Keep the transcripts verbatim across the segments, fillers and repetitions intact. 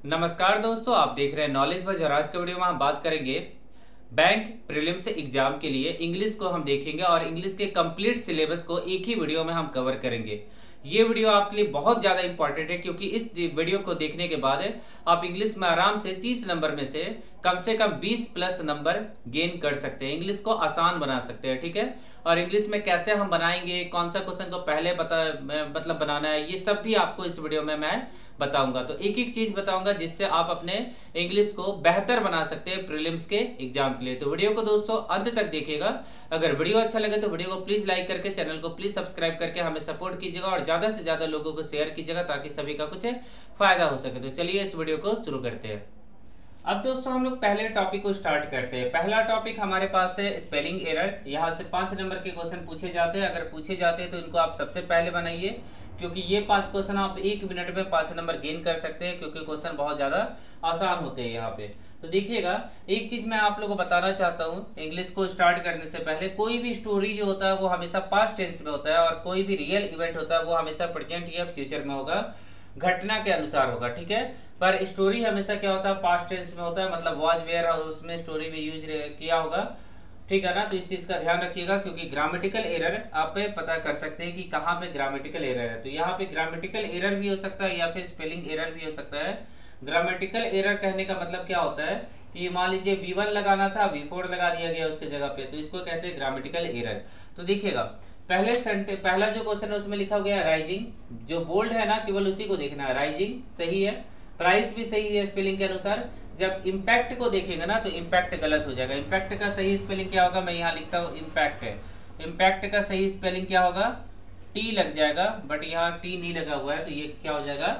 नमस्कार दोस्तों, आप देख रहे हैं नॉलेज बज और आज के वीडियो में हम बात करेंगे बैंक प्रीलिम्स एग्जाम के लिए इंग्लिश को हम देखेंगे और इंग्लिश के कंप्लीट सिलेबस को एक ही वीडियो में हम कवर करेंगे। ये वीडियो आपके लिए बहुत ज़्यादा इंपॉर्टेंट है क्योंकि इस वीडियो को देखने के बाद आप इंग्लिश में आराम से तीस नंबर में से कम से कम बीस प्लस नंबर गेन कर सकते हैं, इंग्लिश को आसान बना सकते हैं। ठीक है, और इंग्लिश में कैसे हम बनाएंगे, कौन सा क्वेश्चन को पहले बता मतलब बनाना है, ये सब भी आपको इस वीडियो में मैं बताऊंगा। तो एक एक चीज बताऊंगा जिससे आप अपने इंग्लिश को बेहतर बना सकते हैं प्रीलिम्स के एग्जाम के लिए। तो वीडियो को दोस्तों अंत तक देखिएगा। अगर वीडियो अच्छा लगे तो वीडियो को प्लीज लाइक करके चैनल को प्लीज सब्सक्राइब करके हमें सपोर्ट कीजिएगा और ज्यादा से ज्यादा लोगों को शेयर कीजिएगा ताकि सभी का कुछ फायदा हो सके। तो चलिए इस वीडियो को शुरू करते हैं। अब दोस्तों हम लोग पहले टॉपिक को स्टार्ट करते हैं। पहला टॉपिक हमारे पास है स्पेलिंग एरर। यहाँ से पांच नंबर के क्वेश्चन पूछे जाते हैं। अगर पूछे जाते हैं तो इनको आप सबसे पहले बनाइए क्योंकि ये पांच क्वेश्चन आप एक मिनट में पांच नंबर गेन कर सकते हैं क्योंकि क्वेश्चन बहुत ज्यादा आसान होते हैं यहाँ पे। तो देखिएगा, एक चीज मैं आप लोगों को बताना चाहता हूँ, इंग्लिश को स्टार्ट करने से पहले कोई भी स्टोरी जो होता है वो हमेशा पास्ट टेंस में होता है और कोई भी रियल इवेंट होता है वो हमेशा प्रेजेंट या फ्यूचर में होगा, घटना के अनुसार होगा। ठीक है, पर स्टोरी हमेशा क्या होता है, पास्ट टेंस में होता है, मतलब वॉज वेयर उसमें स्टोरी में यूज किया होगा। ठीक है ना, तो इस चीज का ध्यान रखिएगा क्योंकि ग्रामेटिकल एरर आप पता कर सकते हैं कि कहाँ पे ग्रामेटिकल एरर है। तो यहाँ पे ग्रामेटिकल एरर भी हो सकता है या फिर स्पेलिंग एरर भी हो सकता है। ग्रामेटिकल एरर कहने का मतलब क्या होता है कि मान लीजिए वी वन लगाना था वी फोर लगा दिया गया उसके जगह पे, तो इसको कहते हैं ग्रामेटिकल एरर। तो देखिएगा, पहले सेंटे पहला जो क्वेश्चन है उसमें लिखा गया राइजिंग, जो बोल्ड है ना केवल उसी को देखना है। राइजिंग सही है, प्राइस भी सही है स्पेलिंग के अनुसार। जब इम्पैक्ट को देखेंगे ना तो इम्पैक्ट गलत हो जाएगा। इम्पैक्ट का सही स्पेलिंग क्या होगा, मैं यहाँ लिखता हूँ इम्पैक्ट है। इम्पैक्ट का सही स्पेलिंग क्या होगा, टी लग जाएगा, बट यहाँ टी नहीं लगा हुआ है तो ये क्या हो जाएगा,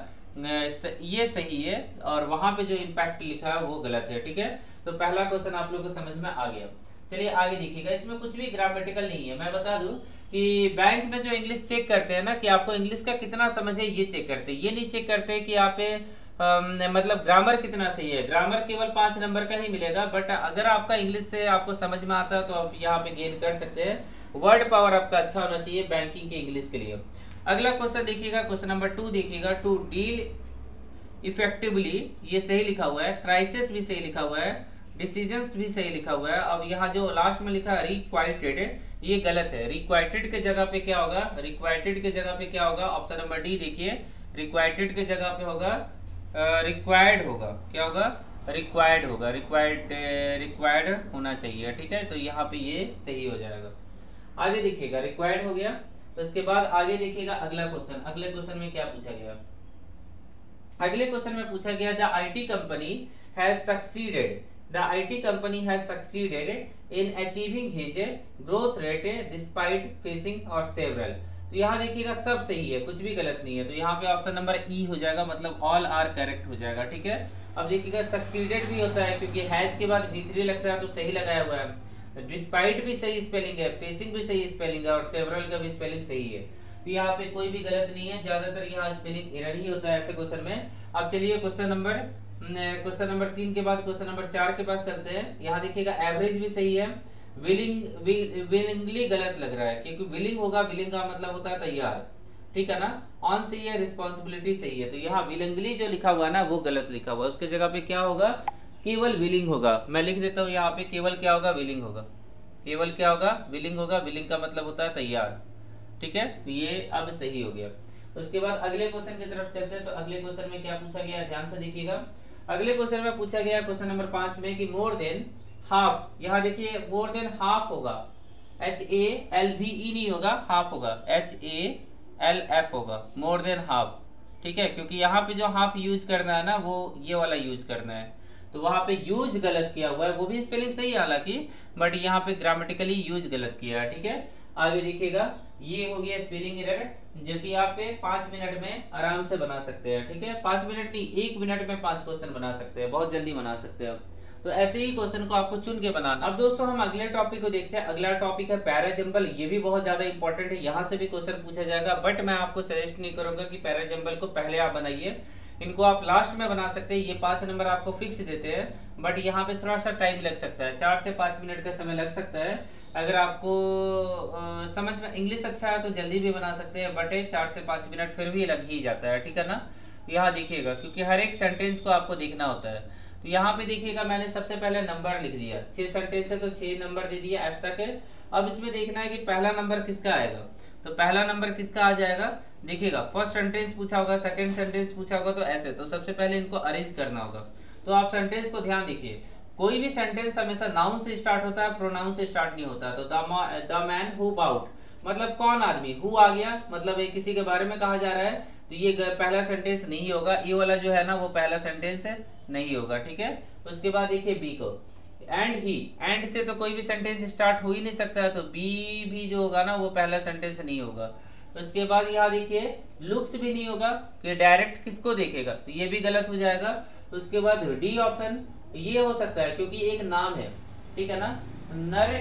ये सही है और वहां पे जो इम्पैक्ट लिखा है वो गलत है। ठीक है, तो पहला क्वेश्चन आप लोगों को समझ में आ गया। चलिए आगे देखिएगा, इसमें कुछ भी ग्रामेटिकल नहीं है। मैं बता दूं कि बैंक में जो इंग्लिश चेक करते हैं ना कि आपको इंग्लिश का कितना समझ है ये चेक करते हैं, ये नहीं चेक करते कि आप मतलब ग्रामर कितना सही है। ग्रामर केवल पांच नंबर का ही मिलेगा, बट अगर आपका इंग्लिश से आपको समझ में आता है तो आप यहाँ पे गेन कर सकते हैं। वर्ड पावर आपका अच्छा होना चाहिए बैंकिंग के इंग्लिश के लिए। अगला क्वेश्चन देखिएगा, क्वेश्चन नंबर टू देखिएगा, टू डील इफेक्टिवली, ये सही लिखा हुआ है। क्राइसिस भी सही लिखा हुआ है, डिसीजंस भी सही लिखा हुआ है। अब यहाँ जो लास्ट में लिखा है रिक्वाइटेड, ये गलत है। रिक्वाइटेड के जगह पे क्या होगा, रिक्वाइटेड के जगह पे क्या होगा, ऑप्शन नंबर डी देखिए, रिक्वाइटेड के जगह पे होगा रिक्वायर्ड होगा। क्या होगा, रिक्वायर्ड होगा, रिक्वायर्ड रिक्वायर्ड होना चाहिए। ठीक है, तो यहाँ पे ये सही हो जाएगा। आगे देखिएगा, रिक्वायर्ड हो गया। तो इसके बाद आगे देखिएगा अगला क्वेश्चन। अगले क्वेश्चन में क्या पूछा गया, अगले क्वेश्चन में पूछा गया the IT company has succeeded, the IT company has succeeded in achieving his growth rate despite facing और सेवरल। तो यहाँ देखिएगा सब सही है, कुछ भी गलत नहीं है। तो यहाँ पे ऑप्शन नंबर ई हो जाएगा, मतलब ऑल आर करेक्ट हो जाएगा। ठीक है, अब देखिएगा सक्सीडेड भी होता है क्योंकि हैज के बाद वी थ्री लगता है तो सही लगाया हुआ है। डिस्पाइट भी सही स्पेलिंग है, फेसिंग भी सही स्पेलिंग है और सेवरल का भी स्पेलिंग सही है। तो यहाँ पे कोई भी गलत नहीं है, ज्यादातर यहाँ स्पेलिंग एरर ही होता है ऐसे क्वेश्चन में। अब चलिए क्वेश्चन नंबर क्वेश्चन नंबर तीन के बाद क्वेश्चन नंबर चार के पास चलते हैं। यहाँ देखिएगा एवरेज भी सही है, विलिंग विलिंगली गलत लग रहा है क्योंकि विलिंग होगा, विलिंग का मतलब होता है तैयार। ठीक है ना, ऑन सही है, रिस्पॉन्सिबिलिटी सही है। तो यहाँ विलिंगली जो लिखा हुआ है ना वो गलत लिखा हुआ है, उसके जगह पे क्या होगा, केवल विलिंग होगा। मैं लिख देता हूँ यहाँ पे, केवल क्या होगा, विलिंग होगा। केवल क्या होगा, विलिंग होगा। विलिंग का मतलब होता है तैयार। ठीक है, तो ये अब सही हो गया। उसके बाद अगले क्वेश्चन की तरफ चलते हैं। तो अगले क्वेश्चन में क्या पूछा गया है, ध्यान से देखिएगा। अगले क्वेश्चन में पूछा गया क्वेश्चन नंबर पांच में कि मोर देन हाफ, यहाँ देखिए मोर देन हाफ होगा, H A L V E नहीं होगा, हाफ होगा, एच ए एल एफ होगा, मोर देन हाफ। ठीक है, क्योंकि यहाँ पे जो हाफ यूज करना है ना वो ये वाला यूज करना है, तो वहां पे यूज गलत किया हुआ है। वो भी स्पेलिंग सही है हालांकि, बट यहाँ पे ग्रामेटिकली यूज गलत किया है। ठीक है, आगे देखिएगा, ये हो गया स्पेलिंग एरर जो कि आप पांच मिनट में आराम से बना सकते हैं। ठीक है, पांच मिनट नहीं, एक मिनट में पांच क्वेश्चन बना सकते हैं, बहुत जल्दी बना सकते हैं। तो ऐसे ही क्वेश्चन को आपको चुन के बनाना। अब दोस्तों हम अगले टॉपिक को देखते हैं। अगला टॉपिक है पैराजंबल। ये भी बहुत ज्यादा इंपॉर्टेंट है, यहाँ से भी क्वेश्चन पूछा जाएगा, बट मैं आपको सजेस्ट नहीं करूंगा कि पैराजंबल को पहले आप बनाइए, इनको आप लास्ट में बना सकते हैं। ये पांच नंबर आपको फिक्स देते हैं, बट यहाँ पे थोड़ा सा टाइम लग सकता है, चार से पांच मिनट का समय लग सकता है। अगर आपको आ, समझ में इंग्लिश अच्छा है तो जल्दी भी बना सकते हैं, बट चार से पांच मिनट फिर भी लग ही जाता है। ठीक है ना, यहाँ देखिएगा, क्योंकि हर एक सेंटेंस को आपको देखना होता है। तो यहाँ पे देखिएगा मैंने सबसे पहले नंबर लिख दिया, छह सेंटेंस है तो छह नंबर दे दिया, एफ तक है। अब इसमें देखना है कि पहला नंबर किसका आएगा। तो पहला नंबर किसका आ जाएगा, देखिएगा फर्स्ट सेंटेंस पूछा होगा, सेकंड सेंटेंस पूछा होगा, तो ऐसे तो सबसे पहले इनको अरेंज करना होगा। तो आप सेंटेंस को ध्यान देखिए, कोई भी सेंटेंस हमेशा नाउन से स्टार्ट होता है, प्रोनाउन से स्टार्ट नहीं होता। तो द मैन हु बाउट मतलब कौन आदमी, हु आ गया मतलब ये किसी के बारे में कहा जा रहा है, तो ये पहला सेंटेंस नहीं होगा, ये वाला जो है ना वो पहला सेंटेंस है नहीं होगा, ठीक है। उसके बाद देखिए बी को, एंड ही, एंड से तो कोई भी सेंटेंस स्टार्ट हो ही नहीं सकता है, तो बी भी जो होगा ना वो पहला सेंटेंस नहीं होगा। उसके बाद यहाँ देखिए लुक्स भी नहीं होगा कि डायरेक्ट किसको देखेगा, तो ये भी गलत हो जाएगा। उसके बाद डी ऑप्शन ये हो सकता है क्योंकि एक नाम है, ठीक है ना, नर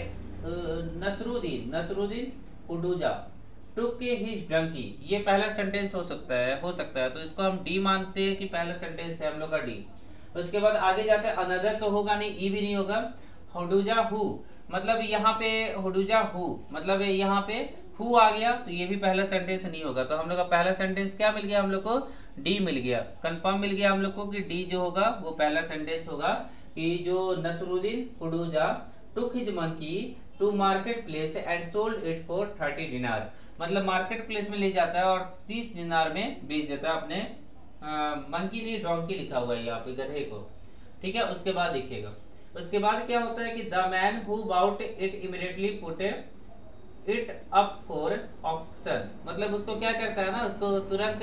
नसरुद्दीन नसरुद्दीन उडूजा टुक हिज डंकी, ये पहला सेंटेंस हो सकता है हो सकता है तो इसको हम डी मानते हैं कि पहला सेंटेंस है हम लोग का डी। उसके बाद आगे जाकर अनदर तो होगा नहीं, ई भी नहीं होगा। हुडूजा हु मतलब यहाँ पे हुडूजा हु मतलब यहाँ पे हु आ गया, तो ये भी पहला सेंटेंस नहीं होगा। तो हम लोग का पहला सेंटेंस क्या मिल गया, हम लोग को डी मिल गया, कंफर्म मिल गया हम लोग को कि डी जो होगा वो पहला सेंटेंस होगा कि जो नसरुद्दीन हुडूजा took his monkey to market place and sold it for thirty dinar, मतलब मार्केट प्लेस में ले जाता है और तीस दिनार में बेच देता है अपने मंकी नहीं डोंकी लिखा हुआ है यहाँ पे गधे को, ठीक है। उसके बाद देखिएगा, उसके बाद क्या होता है कि the man who bought it immediately put it up for auction, मतलब उसको क्या करता है ना, उसको तुरंत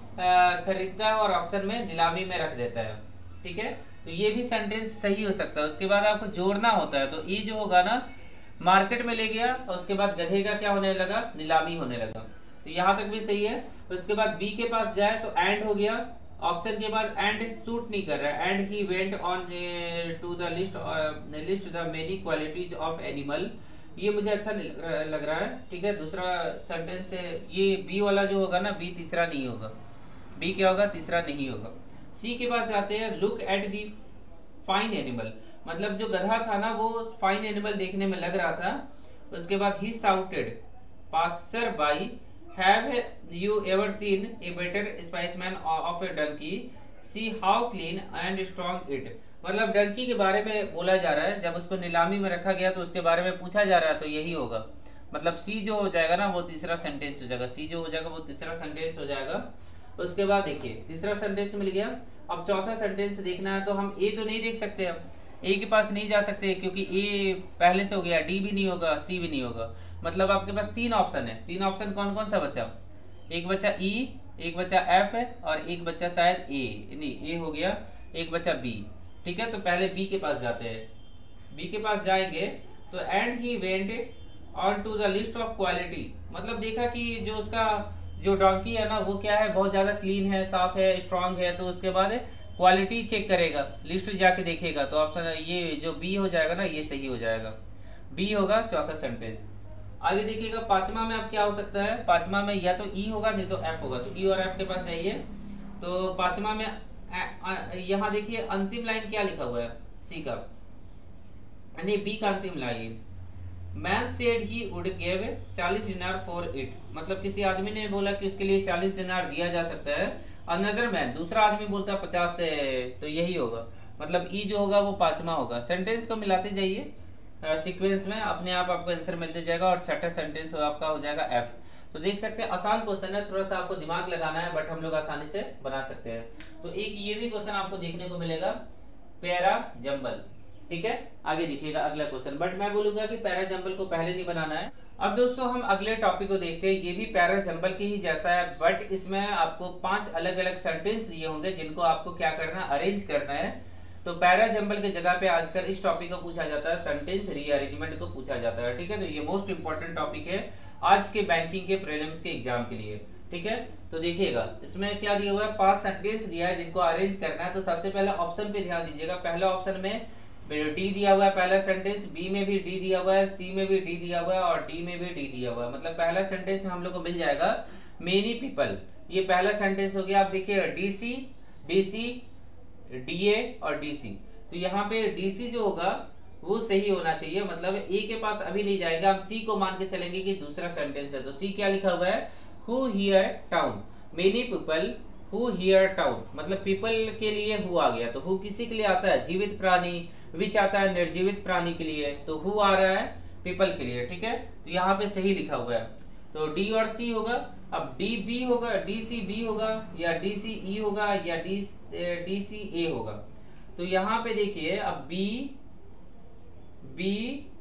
खरीदता है और ऑक्शन में नीलामी में रख देता है, ठीक है। तो ये भी सेंटेंस सही हो सकता है। उसके बाद आपको जोड़ना होता है, तो ई जो होगा ना मार्केट में ले गया और उसके बाद गधे का क्या होने लगा, नीलामी होने लगा, तो यहाँ तक भी सही है। उसके बाद बी के पास जाए तो एंड हो गया, ऑक्शन के बाद एंड सूट नहीं कर रहा है, and he went on to the list list the many qualities of animal, ये मुझे अच्छा लग रहा है, ठीक है। दूसरा सेंटेंस से ये बी वाला जो होगा ना, बी तीसरा नहीं होगा, बी क्या होगा, तीसरा नहीं होगा। सी के पास जाते हैं, look at the fine animal, मतलब जो गधा था ना वो फाइन एनिमल देखने में लग रहा था। उसके बाद he shouted passer by have you ever seen a better specimen of a donkey, see how clean and strong it, मतलब डंकी के बारे में बोला जा रहा है, जब उसको नीलामी में रखा गया तो उसके बारे में पूछा जा रहा है, तो यही होगा, मतलब सी जो हो जाएगा ना वो तीसरा सेंटेंस हो जाएगा, सी जो हो जाएगा वो तीसरा सेंटेंस हो जाएगा। उसके बाद देखिए तीसरा सेंटेंस मिल गया। अब चौथा सेंटेंस देखना है, तो हम ए तो नहीं देख सकते, अब ए के पास नहीं जा सकते क्योंकि ए पहले से हो गया, डी भी नहीं होगा, सी भी नहीं होगा, मतलब आपके पास तीन ऑप्शन है। तीन ऑप्शन कौन कौन सा बचा, एक बचा ई, एक बचा एफ है और एक बचा शायद ए, नहीं ए हो गया, एक बचा बी, ठीक है। तो पहले बी के पास जाते हैं, बी के पास जाएंगे तो and he went on to the list of quality, मतलब देखा कि जो उसका जो डोंकी है ना वो क्या है, बहुत ज़्यादा क्लीन है, साफ है, स्ट्रांग है, तो उसके बाद क्वालिटी चेक करेगा, लिस्ट जाके देखेगा, तो ऑप्शन ये जो बी हो जाएगा ना ये सही हो जाएगा, बी होगा चौथा सेंटेंस। आगे देखिएगा पांचवा में अब क्या हो सकता है, पांचवा में या तो ई होगा नहीं तो एफ होगा, तो ई और एफ के पास जाइए। तो पांचवा में यहाँ देखिए अंतिम लाइन क्या लिखा हुआ है सी का, नहीं बी का अंतिम line, man said he would give चालीस दिनार फॉर इट, मतलब किसी आदमी ने बोला कि उसके लिए चालीस दिनार दिया जा सकता है। अनदर मैन दूसरा आदमी बोलता है पचास से, तो यही होगा, मतलब ई जो होगा वो पांचवा होगा। सेंटेंस को मिलाते जाइए सीक्वेंस में, अपने आप आपको आंसर मिलते जाएगा और छठा सेंटेंस आपका हो जाएगा एफ। तो देख सकते हैं आसान क्वेश्चन है, थोड़ा सा आपको दिमाग लगाना है, बट हम लोग आसानी से बना सकते हैं। तो एक ये भी क्वेश्चन आपको देखने को मिलेगा, पैरा जंबल, ठीक है। आगे देखिएगा अगला क्वेश्चन, बट मैं बोलूंगा कि पैरा जंबल को पहले नहीं बनाना है। अब दोस्तों हम अगले टॉपिक को देखते हैं, ये भी पैरा जंबल की ही जैसा है, बट इसमें आपको पांच अलग अलग सेंटेंस दिए होंगे जिनको आपको क्या करना है, अरेंज करना है। तो पैरा जंबल के जगह पे आजकल इस टॉपिक को पूछा जाता है, सेंटेंस रीअरेंजमेंट को पूछा जाता है, ठीक है। तो ये मोस्ट इंपॉर्टेंट टॉपिक है आज के बैंकिंग के प्रीलिम्स के एग्जाम के लिए, ठीक है। तो देखिएगा इसमें क्या दिया हुआ है, पांच सेंटेंस दिया है जिनको अरेंज करना है। तो सबसे पहले ऑप्शन पे ध्यान दीजिएगा, पहला ऑप्शन में डी दिया हुआ है पहला सेंटेंस, बी में भी डी दिया हुआ है, सी में भी डी दिया हुआ है और डी में भी डी दिया हुआ है, मतलब पहला सेंटेंस में हम लोग को मिल जाएगा मेनी पीपल, ये पहला सेंटेंस हो गया। आप देखिए डीसी, डीसी, डीए और डीसी, तो यहाँ पे डीसी जो होगा वो सही होना चाहिए, मतलब ए के पास अभी नहीं जाएगा, हम सी को मान के चलेंगे कि दूसरा सेंटेंस है। तो सी क्या लिखा हुआ है, who here town, many people who here town, मतलब पीपल के लिए हु आ गया, तो हु किसी के लिए आता है, जीवित प्राणी, विच आता है निर्जीवित प्राणी के लिए, तो हु आ रहा है पीपल के लिए, ठीक है। तो यहाँ पे सही लिखा हुआ है, तो डी और सी होगा। अब डी बी होगा, डी सी बी होगा, या डी सी ई होगा, या डी डी सी ए होगा। तो यहाँ पे देखिए अब बी बी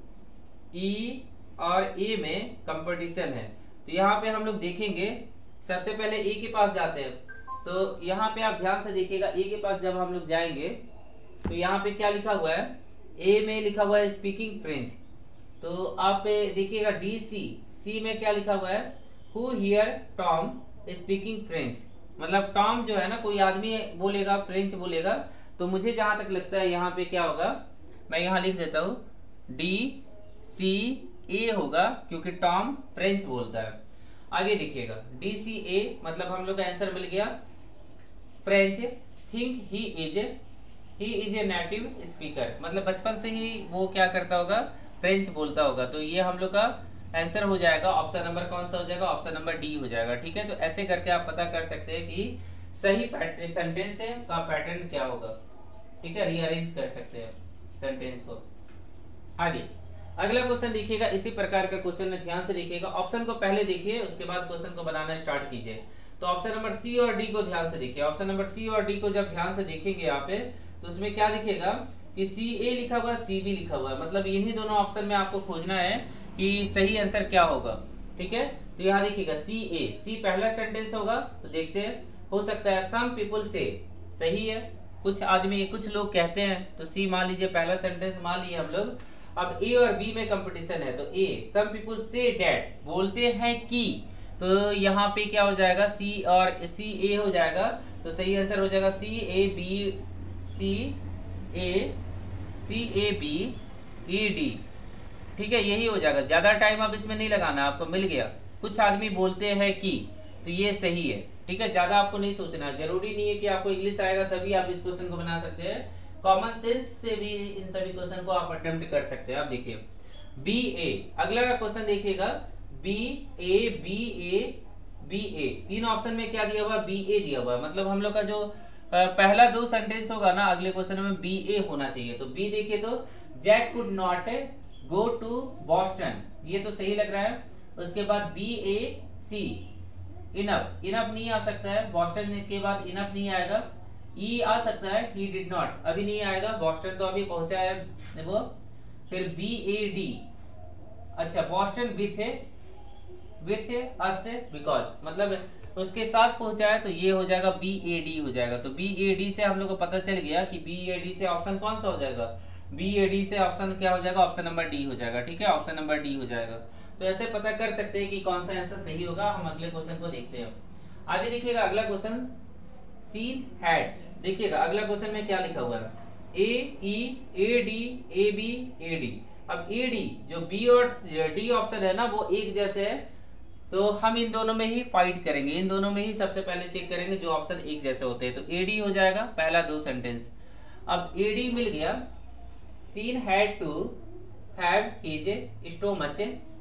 ई और ए में कंपटीशन है, तो यहाँ पे हम लोग देखेंगे, सबसे पहले ए के पास जाते हैं। तो यहाँ पे आप ध्यान से देखिएगा, ए के पास जब हम लोग जाएंगे तो यहाँ पे क्या लिखा हुआ है, ए में लिखा हुआ है स्पीकिंग फ्रेंच। तो आप देखिएगा डी सी सी में क्या लिखा हुआ है, who here Tom speaking French, मतलब टॉम जो है ना, कोई आदमी बोलेगा फ्रेंच बोलेगा, तो मुझे जहां तक लगता है यहाँ पे क्या होगा, मैं यहाँ लिख देता हूँ डी सी ए होगा, क्योंकि टॉम फ्रेंच बोलता है। आगे देखिएगा डी सी ए, मतलब हम लोग का आंसर मिल गया French. Think he is he is a native speaker, मतलब बचपन से ही वो क्या करता होगा, फ्रेंच बोलता होगा। तो ये हम लोग का आंसर हो जाएगा, ऑप्शन नंबर कौन सा हो जाएगा, ऑप्शन नंबर डी हो जाएगा, ठीक है। तो ऐसे करके आप पता कर सकते हैं कि सही सेंटेंस का पैटर्न क्या होगा, ठीक है, रीअरेंज कर सकते हैं सेंटेंस को। आगे अगला क्वेश्चन देखिएगा, इसी प्रकार का क्वेश्चन है, ध्यान से देखिएगा, ऑप्शन को पहले देखिए, उसके बाद क्वेश्चन को बनाना स्टार्ट कीजिए। तो ऑप्शन नंबर सी और डी को ध्यान से देखिए, ऑप्शन नंबर सी और डी को जब ध्यान से देखेंगे यहाँ पे, तो उसमें क्या दिखेगा कि सी ए लिखा हुआ है, सी बी लिखा हुआ है, मतलब इन्हीं दोनों ऑप्शन में आपको खोजना है कि सही आंसर क्या होगा, ठीक है। तो यहाँ देखिएगा सी ए, सी पहला सेंटेंस होगा, तो देखते हैं, हो सकता है सम पीपल से, सही है, कुछ आदमी कुछ लोग कहते हैं, तो सी मान लीजिए पहला सेंटेंस मान लिए हम लोग। अब ए और बी में कंपटीशन है, तो ए सम पीपल से डैट, बोलते हैं कि, तो यहाँ पे क्या हो जाएगा, सी और सी ए हो जाएगा, तो सही आंसर हो जाएगा C A B C A C A B E D, ठीक है, यही हो जाएगा। ज्यादा टाइम अब इसमें नहीं लगाना, आपको मिल गया, कुछ आदमी बोलते हैं कि, तो ये सही है, ठीक है, ज्यादा आपको नहीं सोचना, जरूरी नहीं है कि आपको इंग्लिश आएगा तभी आप इस क्वेश्चन को बना सकते हैं, कॉमन सेंस से भी इन सभी क्वेश्चन को आप अटेम्प्ट कर सकते हैं। आप देखिए बी ए, अगला क्वेश्चन देखिएगा, B A B A B A, तीन ऑप्शन में क्या दिया हुआ, बी ए दिया हुआ है, मतलब हम लोग का जो पहला दो सेंटेंस होगा ना अगले क्वेश्चन में बी ए होना चाहिए। तो बी देखिए, तो Jack could not go to Boston, ये तो सही लग रहा है। उसके बाद B A C, enough, enough नहीं आ सकता है, बॉस्टन के बाद इनफ नहीं आएगा। ई आ सकता है, ही डिड नॉट, अभी नहीं आएगा, बॉस्टन तो अभी पहुंचा है वो। फिर बी ए डी, अच्छा Boston with with us because, मतलब उसके साथ पहुंचा है, तो ये हो जाएगा बी ए डी हो जाएगा। तो बी ए डी से हम लोग को पता चल गया कि बी ए डी से ऑप्शन कौन सा हो जाएगा, बी ए डी से ऑप्शन क्या हो जाएगा, ऑप्शन नंबर डी हो जाएगा, ठीक है, ऑप्शन नंबर डी हो जाएगा। तो ऐसे पता कर सकते हैं कि कौन सा आंसर सही होगा। हम अगले क्वेश्चन को देखते हैं। आगे देखिएगा अगला क्वेश्चन, सीन हैड, देखिएगा अगला क्वेश्चन में क्या लिखा हुआ है, A E A D A B A D. अब ए डी जो बी और डी ऑप्शन है ना वो एक जैसे है, तो हम इन दोनों में ही फाइट करेंगे, इन दोनों में ही सबसे पहले चेक करेंगे जो ऑप्शन एक जैसे होते हैं। तो ए डी हो जाएगा पहला दो सेंटेंस। अब ए डी मिल गया, Sean had to have his stomach,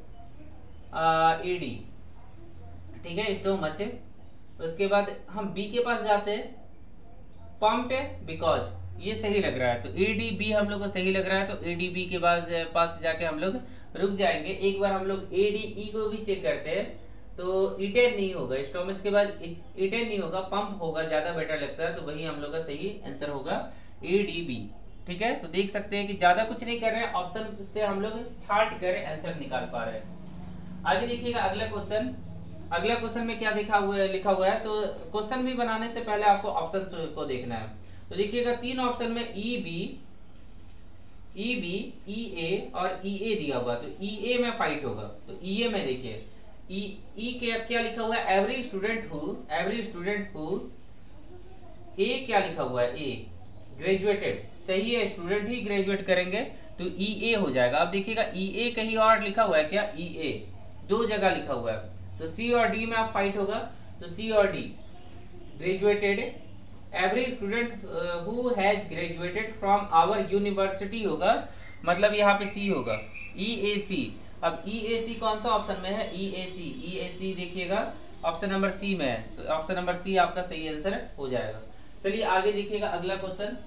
A D, ठीक है, स्टोमच। उसके बाद हम बी के पास जाते हैं, पम्प्ड बिकॉज, ये सही लग रहा है, तो ए डी बी हम लोग को सही लग रहा है, तो ए डी बी के पास पास जाके हम लोग रुक जाएंगे। एक बार हम लोग ए डी ई को भी चेक करते हैं, तो इटेन नहीं होगा, स्टोमच के बाद इटेन नहीं होगा, पंप होगा, ज्यादा बेटर लगता है, तो वही हम लोग का सही आंसर होगा ए डी बी, ठीक है। तो देख सकते हैं कि ज्यादा कुछ नहीं कर रहे हैं, ऑप्शन से हम लोग छाट कर आंसर निकाल पा रहे हैं। आगे देखिएगा अगला क्वेश्चन, अगला क्वेश्चन में क्या देखा हुआ है, लिखा हुआ है, तो क्वेश्चन भी बनाने से पहले आपको ऑप्शन को देखना है। तो देखिएगा तीन ऑप्शन में E B E B E ए और ई ए दिया हुआ, तो ई ए में फाइट होगा। तो ई ए में देखिए ई ई के क्या लिखा हुआ है, every student who, every student who, A क्या लिखा हुआ है, ए ग्रेजुएटेड, सही है, स्टूडेंट ही ग्रेजुएट करेंगे, तो ई ए हो जाएगा। अब देखिएगा ई ए कहीं और लिखा हुआ है क्या, ई ए दो जगह लिखा हुआ है, तो सी और डी में आप फाइट होगा, तो सी और D graduated, every student who has graduated from our university होगा, मतलब यहाँ पे सी होगा, ई ए सी। अब ई ए सी कौन सा ऑप्शन में है, ई ए सी, ई ए सी देखिएगा ऑप्शन नंबर सी में है, तो ऑप्शन नंबर सी आपका सही आंसर हो जाएगा। चलिए आगे देखिएगा अगला क्वेश्चन।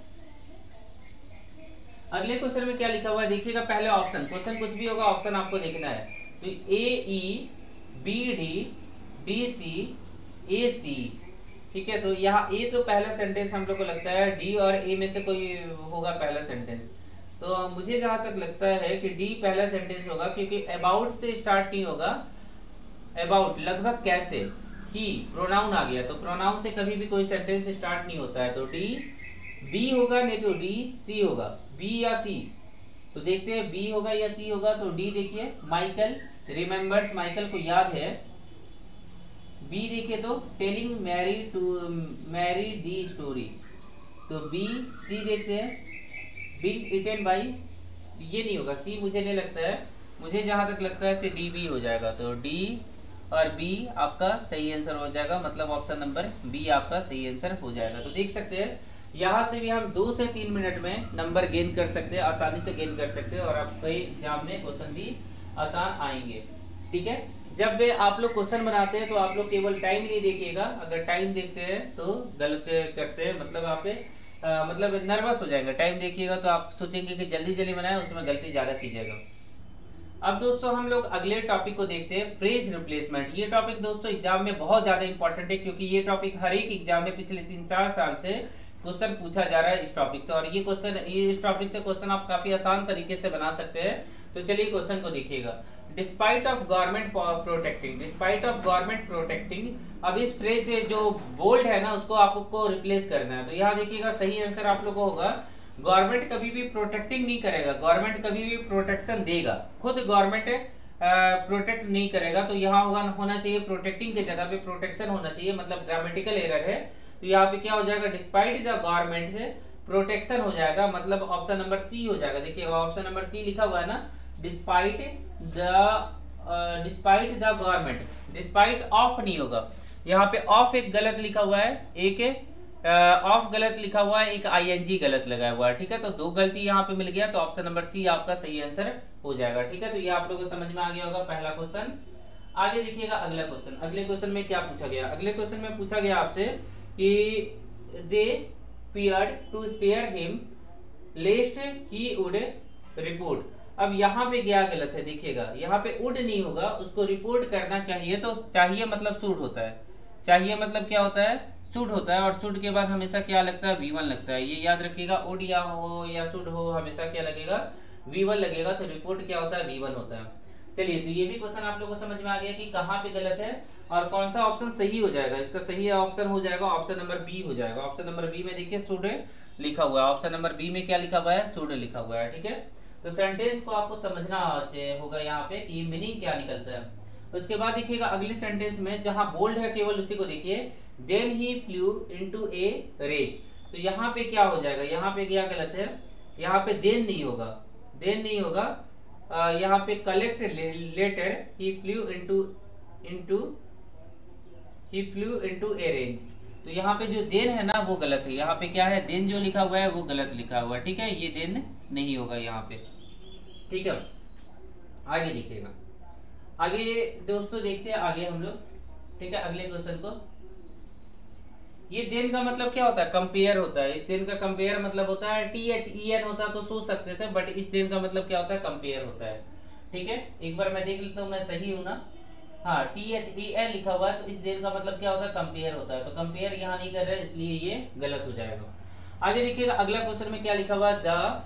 अगले क्वेश्चन में क्या लिखा हुआ है देखिएगा, पहले ऑप्शन, क्वेश्चन कुछ भी होगा ऑप्शन आपको देखना है। तो A E B D B C A C, ठीक है। तो यहाँ ए तो पहला सेंटेंस हम लोग को लगता है, डी और ए में से कोई होगा पहला सेंटेंस। तो मुझे जहां तक लगता है कि डी पहला सेंटेंस होगा, क्योंकि अबाउट से स्टार्ट नहीं होगा। अबाउट लगभग कैसे, ही प्रोनाउन आ गया, तो प्रोनाउन से कभी भी कोई सेंटेंस स्टार्ट नहीं होता है। तो डी बी होगा, नहीं तो डी सी होगा, बी या सी। तो देखते हैं बी होगा या सी होगा। तो डी देखिए, माइकल रिमेम्बर्स, माइकल को याद है। बी देखिए तो telling Mary to Mary the story, तो बी। सी देखते हैं, बीइंग इटन बाई, ये नहीं होगा, सी मुझे नहीं लगता है। मुझे जहां तक लगता है कि डी बी हो जाएगा। तो डी और बी आपका सही आंसर हो जाएगा, मतलब ऑप्शन नंबर बी आपका सही आंसर हो जाएगा। तो देख सकते हैं यहाँ से भी हम दो से तीन मिनट में नंबर गेन कर सकते हैं, आसानी से गेन कर सकते हैं, और आपके एग्जाम में क्वेश्चन भी आसान आएंगे, ठीक है। जब भी आप लोग क्वेश्चन बनाते हैं तो आप लोग केवल टाइम नहीं देखिएगा, अगर टाइम देखते हैं तो गलत करते हैं, मतलब आप आ, मतलब नर्वस हो जाएंगे। टाइम देखिएगा तो आप सोचेंगे कि जल्दी जल्दी बनाए, उसमें गलती ज्यादा कीजिएगा। अब दोस्तों हम लोग अगले टॉपिक को देखते हैं, फ्रेज रिप्लेसमेंट। ये टॉपिक दोस्तों एग्जाम में बहुत ज्यादा इंपॉर्टेंट है, क्योंकि ये टॉपिक हर एक एग्जाम में पिछले तीन चार साल से क्वेश्चन पूछा जा रहा है इस टॉपिक से, और ये क्वेश्चन इस टॉपिक से क्वेश्चन आप काफी आसान तरीके से बना सकते हैं। तो चलिए क्वेश्चन को देखिएगा। Despite of government protecting, despite of government protecting. अब इस फ्रेज से जो बोल्ड है ना, उसको आपको रिप्लेस करना है। तो यहाँ देखिएगा सही आंसर आप लोग को होगा, गवर्नमेंट कभी भी प्रोटेक्टिंग नहीं करेगा, गवर्नमेंट कभी भी प्रोटेक्शन देगा, खुद गवर्नमेंट प्रोटेक्ट नहीं करेगा। तो यहाँ होगा होना चाहिए प्रोटेक्टिंग की जगह पे प्रोटेक्शन होना चाहिए, मतलब ग्रामेटिकल एरर है। तो यहाँ पे क्या हो जाएगा, डिस्पाइट द गवर्नमेंट से प्रोटेक्शन हो जाएगा, मतलब ऑप्शन नंबर सी हो जाएगा। देखिए ऑप्शन नंबर सी लिखा हुआ है ना, despite the despite the government, despite of नहीं होगा। यहाँ पे ऑफ एक गलत लिखा हुआ है, एक ऑफ uh, गलत लिखा हुआ है, एक आईएनजी गलत लगा हुआ है, ठीक है। तो दो गलती यहाँ पे मिल गया, तो ऑप्शन नंबर सी आपका सही आंसर हो जाएगा, ठीक है। तो ये आप लोगों को समझ में आ गया होगा पहला क्वेश्चन। आगे देखिएगा अगला क्वेश्चन। अगले क्वेश्चन में क्या पूछा गया, अगले क्वेश्चन में पूछा गया आपसे कि दे feared to spare him lest he would report। अब यहाँ पे क्या गलत है देखिएगा, यहाँ पे वुड नहीं होगा, उसको रिपोर्ट करना चाहिए। तो चाहिए मतलब शुड होता है, चाहिए मतलब क्या होता है, शुड होता है, और शुड के बाद हमेशा क्या लगता है, वी वन लगता है। ये याद रखिएगा, वुड या हो या शुड हो, हमेशा क्या लगेगा, वी वन लगेगा। तो रिपोर्ट क्या होता है, वी वन होता है। चलिए तो ये भी क्वेश्चन आप लोगों को समझ में आ गया कि कहाँ पे गलत है और कौन सा ऑप्शन सही हो जाएगा। इसका सही ऑप्शन हो जाएगा ऑप्शन नंबर बी हो जाएगा। ऑप्शन नंबर बी में देखिए शुड लिखा हुआ है, ऑप्शन नंबर बी में क्या लिखा हुआ है, शुड लिखा हुआ है, ठीक है। तो सेंटेंस को आपको समझना होगा यहाँ पे कि मीनिंग क्या निकलता है। उसके बाद देखिएगा अगली सेंटेंस में जहां बोल्ड है केवल उसी को देखिए, then he flew into a rage. तो यहाँ पे क्या हो जाएगा, यहाँ पे क्या गलत है, यहाँ पे देन नहीं होगा, देन नहीं होगा, आ, यहाँ पे collect letter he flew into into he flew into a range. तो यहाँ पे जो देन है ना वो गलत है, यहाँ पे क्या है, देन जो लिखा हुआ है वो गलत लिखा हुआ है, ठीक है। ये देन नहीं होगा यहाँ पे, ठीक है। आगे देखिएगा, आगे दोस्तों देखते हैं आगे हम लोग, ठीक है, अगले क्वेश्चन को। ये देन का मतलब क्या होता है, कंपेयर होता है। इस देन का कंपेयर मतलब होता है, टी एच ई एन होता तो सोच सकते थे, बट इस देन का मतलब क्या होता है, कंपेयर होता है, ठीक है। एक बार मैं देख लेता हूँ मैं सही हूँ ना, हाँ टी एच ई एन लिखा हुआ है, तो इस देन का मतलब क्या होता है, कंपेयर होता है। तो कंपेयर यहाँ नहीं कर रहे, इसलिए ये गलत हो जाएगा। आगे देखिएगा अगला क्वेश्चन में क्या लिखा हुआ है, द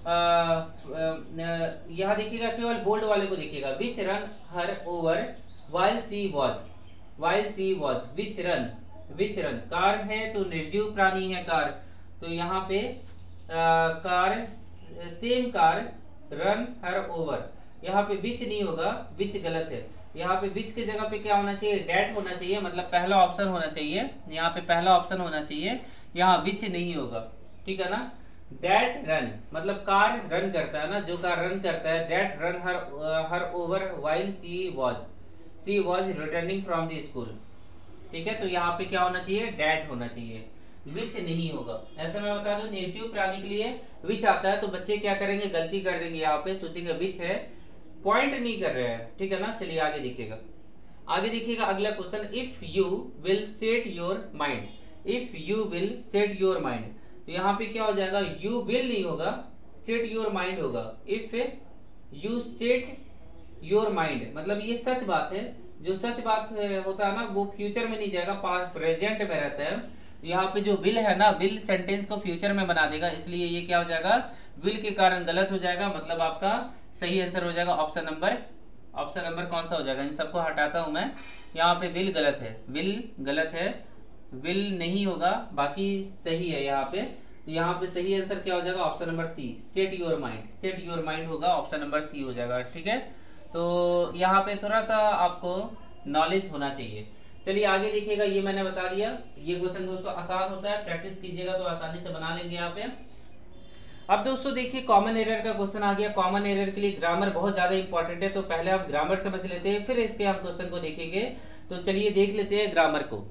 यहाँ देखिएगा केवल बोल्ड वाले को देखिएगा, which run her over while she was, while she was, which run, which run car है तो निर्जीव प्राणी है कार, तो यहाँ पे आ, car same car run her over, यहाँ पे विच नहीं होगा, विच गलत है। यहाँ पे विच की जगह पे क्या होना चाहिए, डेट होना चाहिए, मतलब पहला ऑप्शन होना चाहिए, यहाँ पे पहला ऑप्शन होना चाहिए, यहाँ विच नहीं होगा, ठीक है ना। दैट रन मतलब कार रन करता है ना, जो कार रन करता है, that run her her over while she was, she was returning from the school, ठीक है। तो यहाँ पे क्या होना चाहिए, दैट होना चाहिए, विच नहीं होगा। ऐसा मैं बता दूं, निर्जीव प्राणी के लिए विच आता है तो बच्चे क्या करेंगे, गलती कर देंगे, यहाँ पे सोचेंगे विच है, पॉइंट नहीं कर रहे हैं, ठीक है ना। चलिए आगे देखिएगा, आगे देखिएगा अगला question, if you will set your mind, if you will set your mind, तो यहाँ पे क्या हो जाएगा, यू विल नहीं होगा, सेट योर माइंड होगा। If you set your mind मतलब ये सच बात है, जो सच बात होता है ना वो फ्यूचर में नहीं जाएगा, प्रेजेंट में रहता है। यहाँ पे जो विल है ना, विल सेंटेंस को फ्यूचर में बना देगा, इसलिए ये क्या हो जाएगा, विल के कारण गलत हो जाएगा, मतलब आपका सही आंसर हो जाएगा ऑप्शन नंबर, ऑप्शन नंबर कौन सा हो जाएगा, इन सबको हटाता हूं मैं। यहाँ पे विल गलत है, विल गलत है, विल नहीं होगा, बाकी सही है यहाँ पे। तो यहाँ पे सही आंसर क्या हो जाएगा, option number C, set your mind, set your mind होगा, ऑप्शन नंबर सी हो जाएगा। ठीक है, तो यहाँ पे थोड़ा सा आपको नॉलेज होना चाहिए। चलिए आगे देखिएगा, ये मैंने बता दिया, ये क्वेश्चन दोस्तों आसान होता है, प्रैक्टिस कीजिएगा तो आसानी से बना लेंगे यहाँ पे। अब दोस्तों देखिए कॉमन एरर का क्वेश्चन आ गया। कॉमन एरर के लिए ग्रामर बहुत ज्यादा इंपॉर्टेंट है, तो पहले हम ग्रामर समझ लेते हैं, फिर इसके हम क्वेश्चन को देखेंगे। तो चलिए देख लेते हैं ग्रामर को।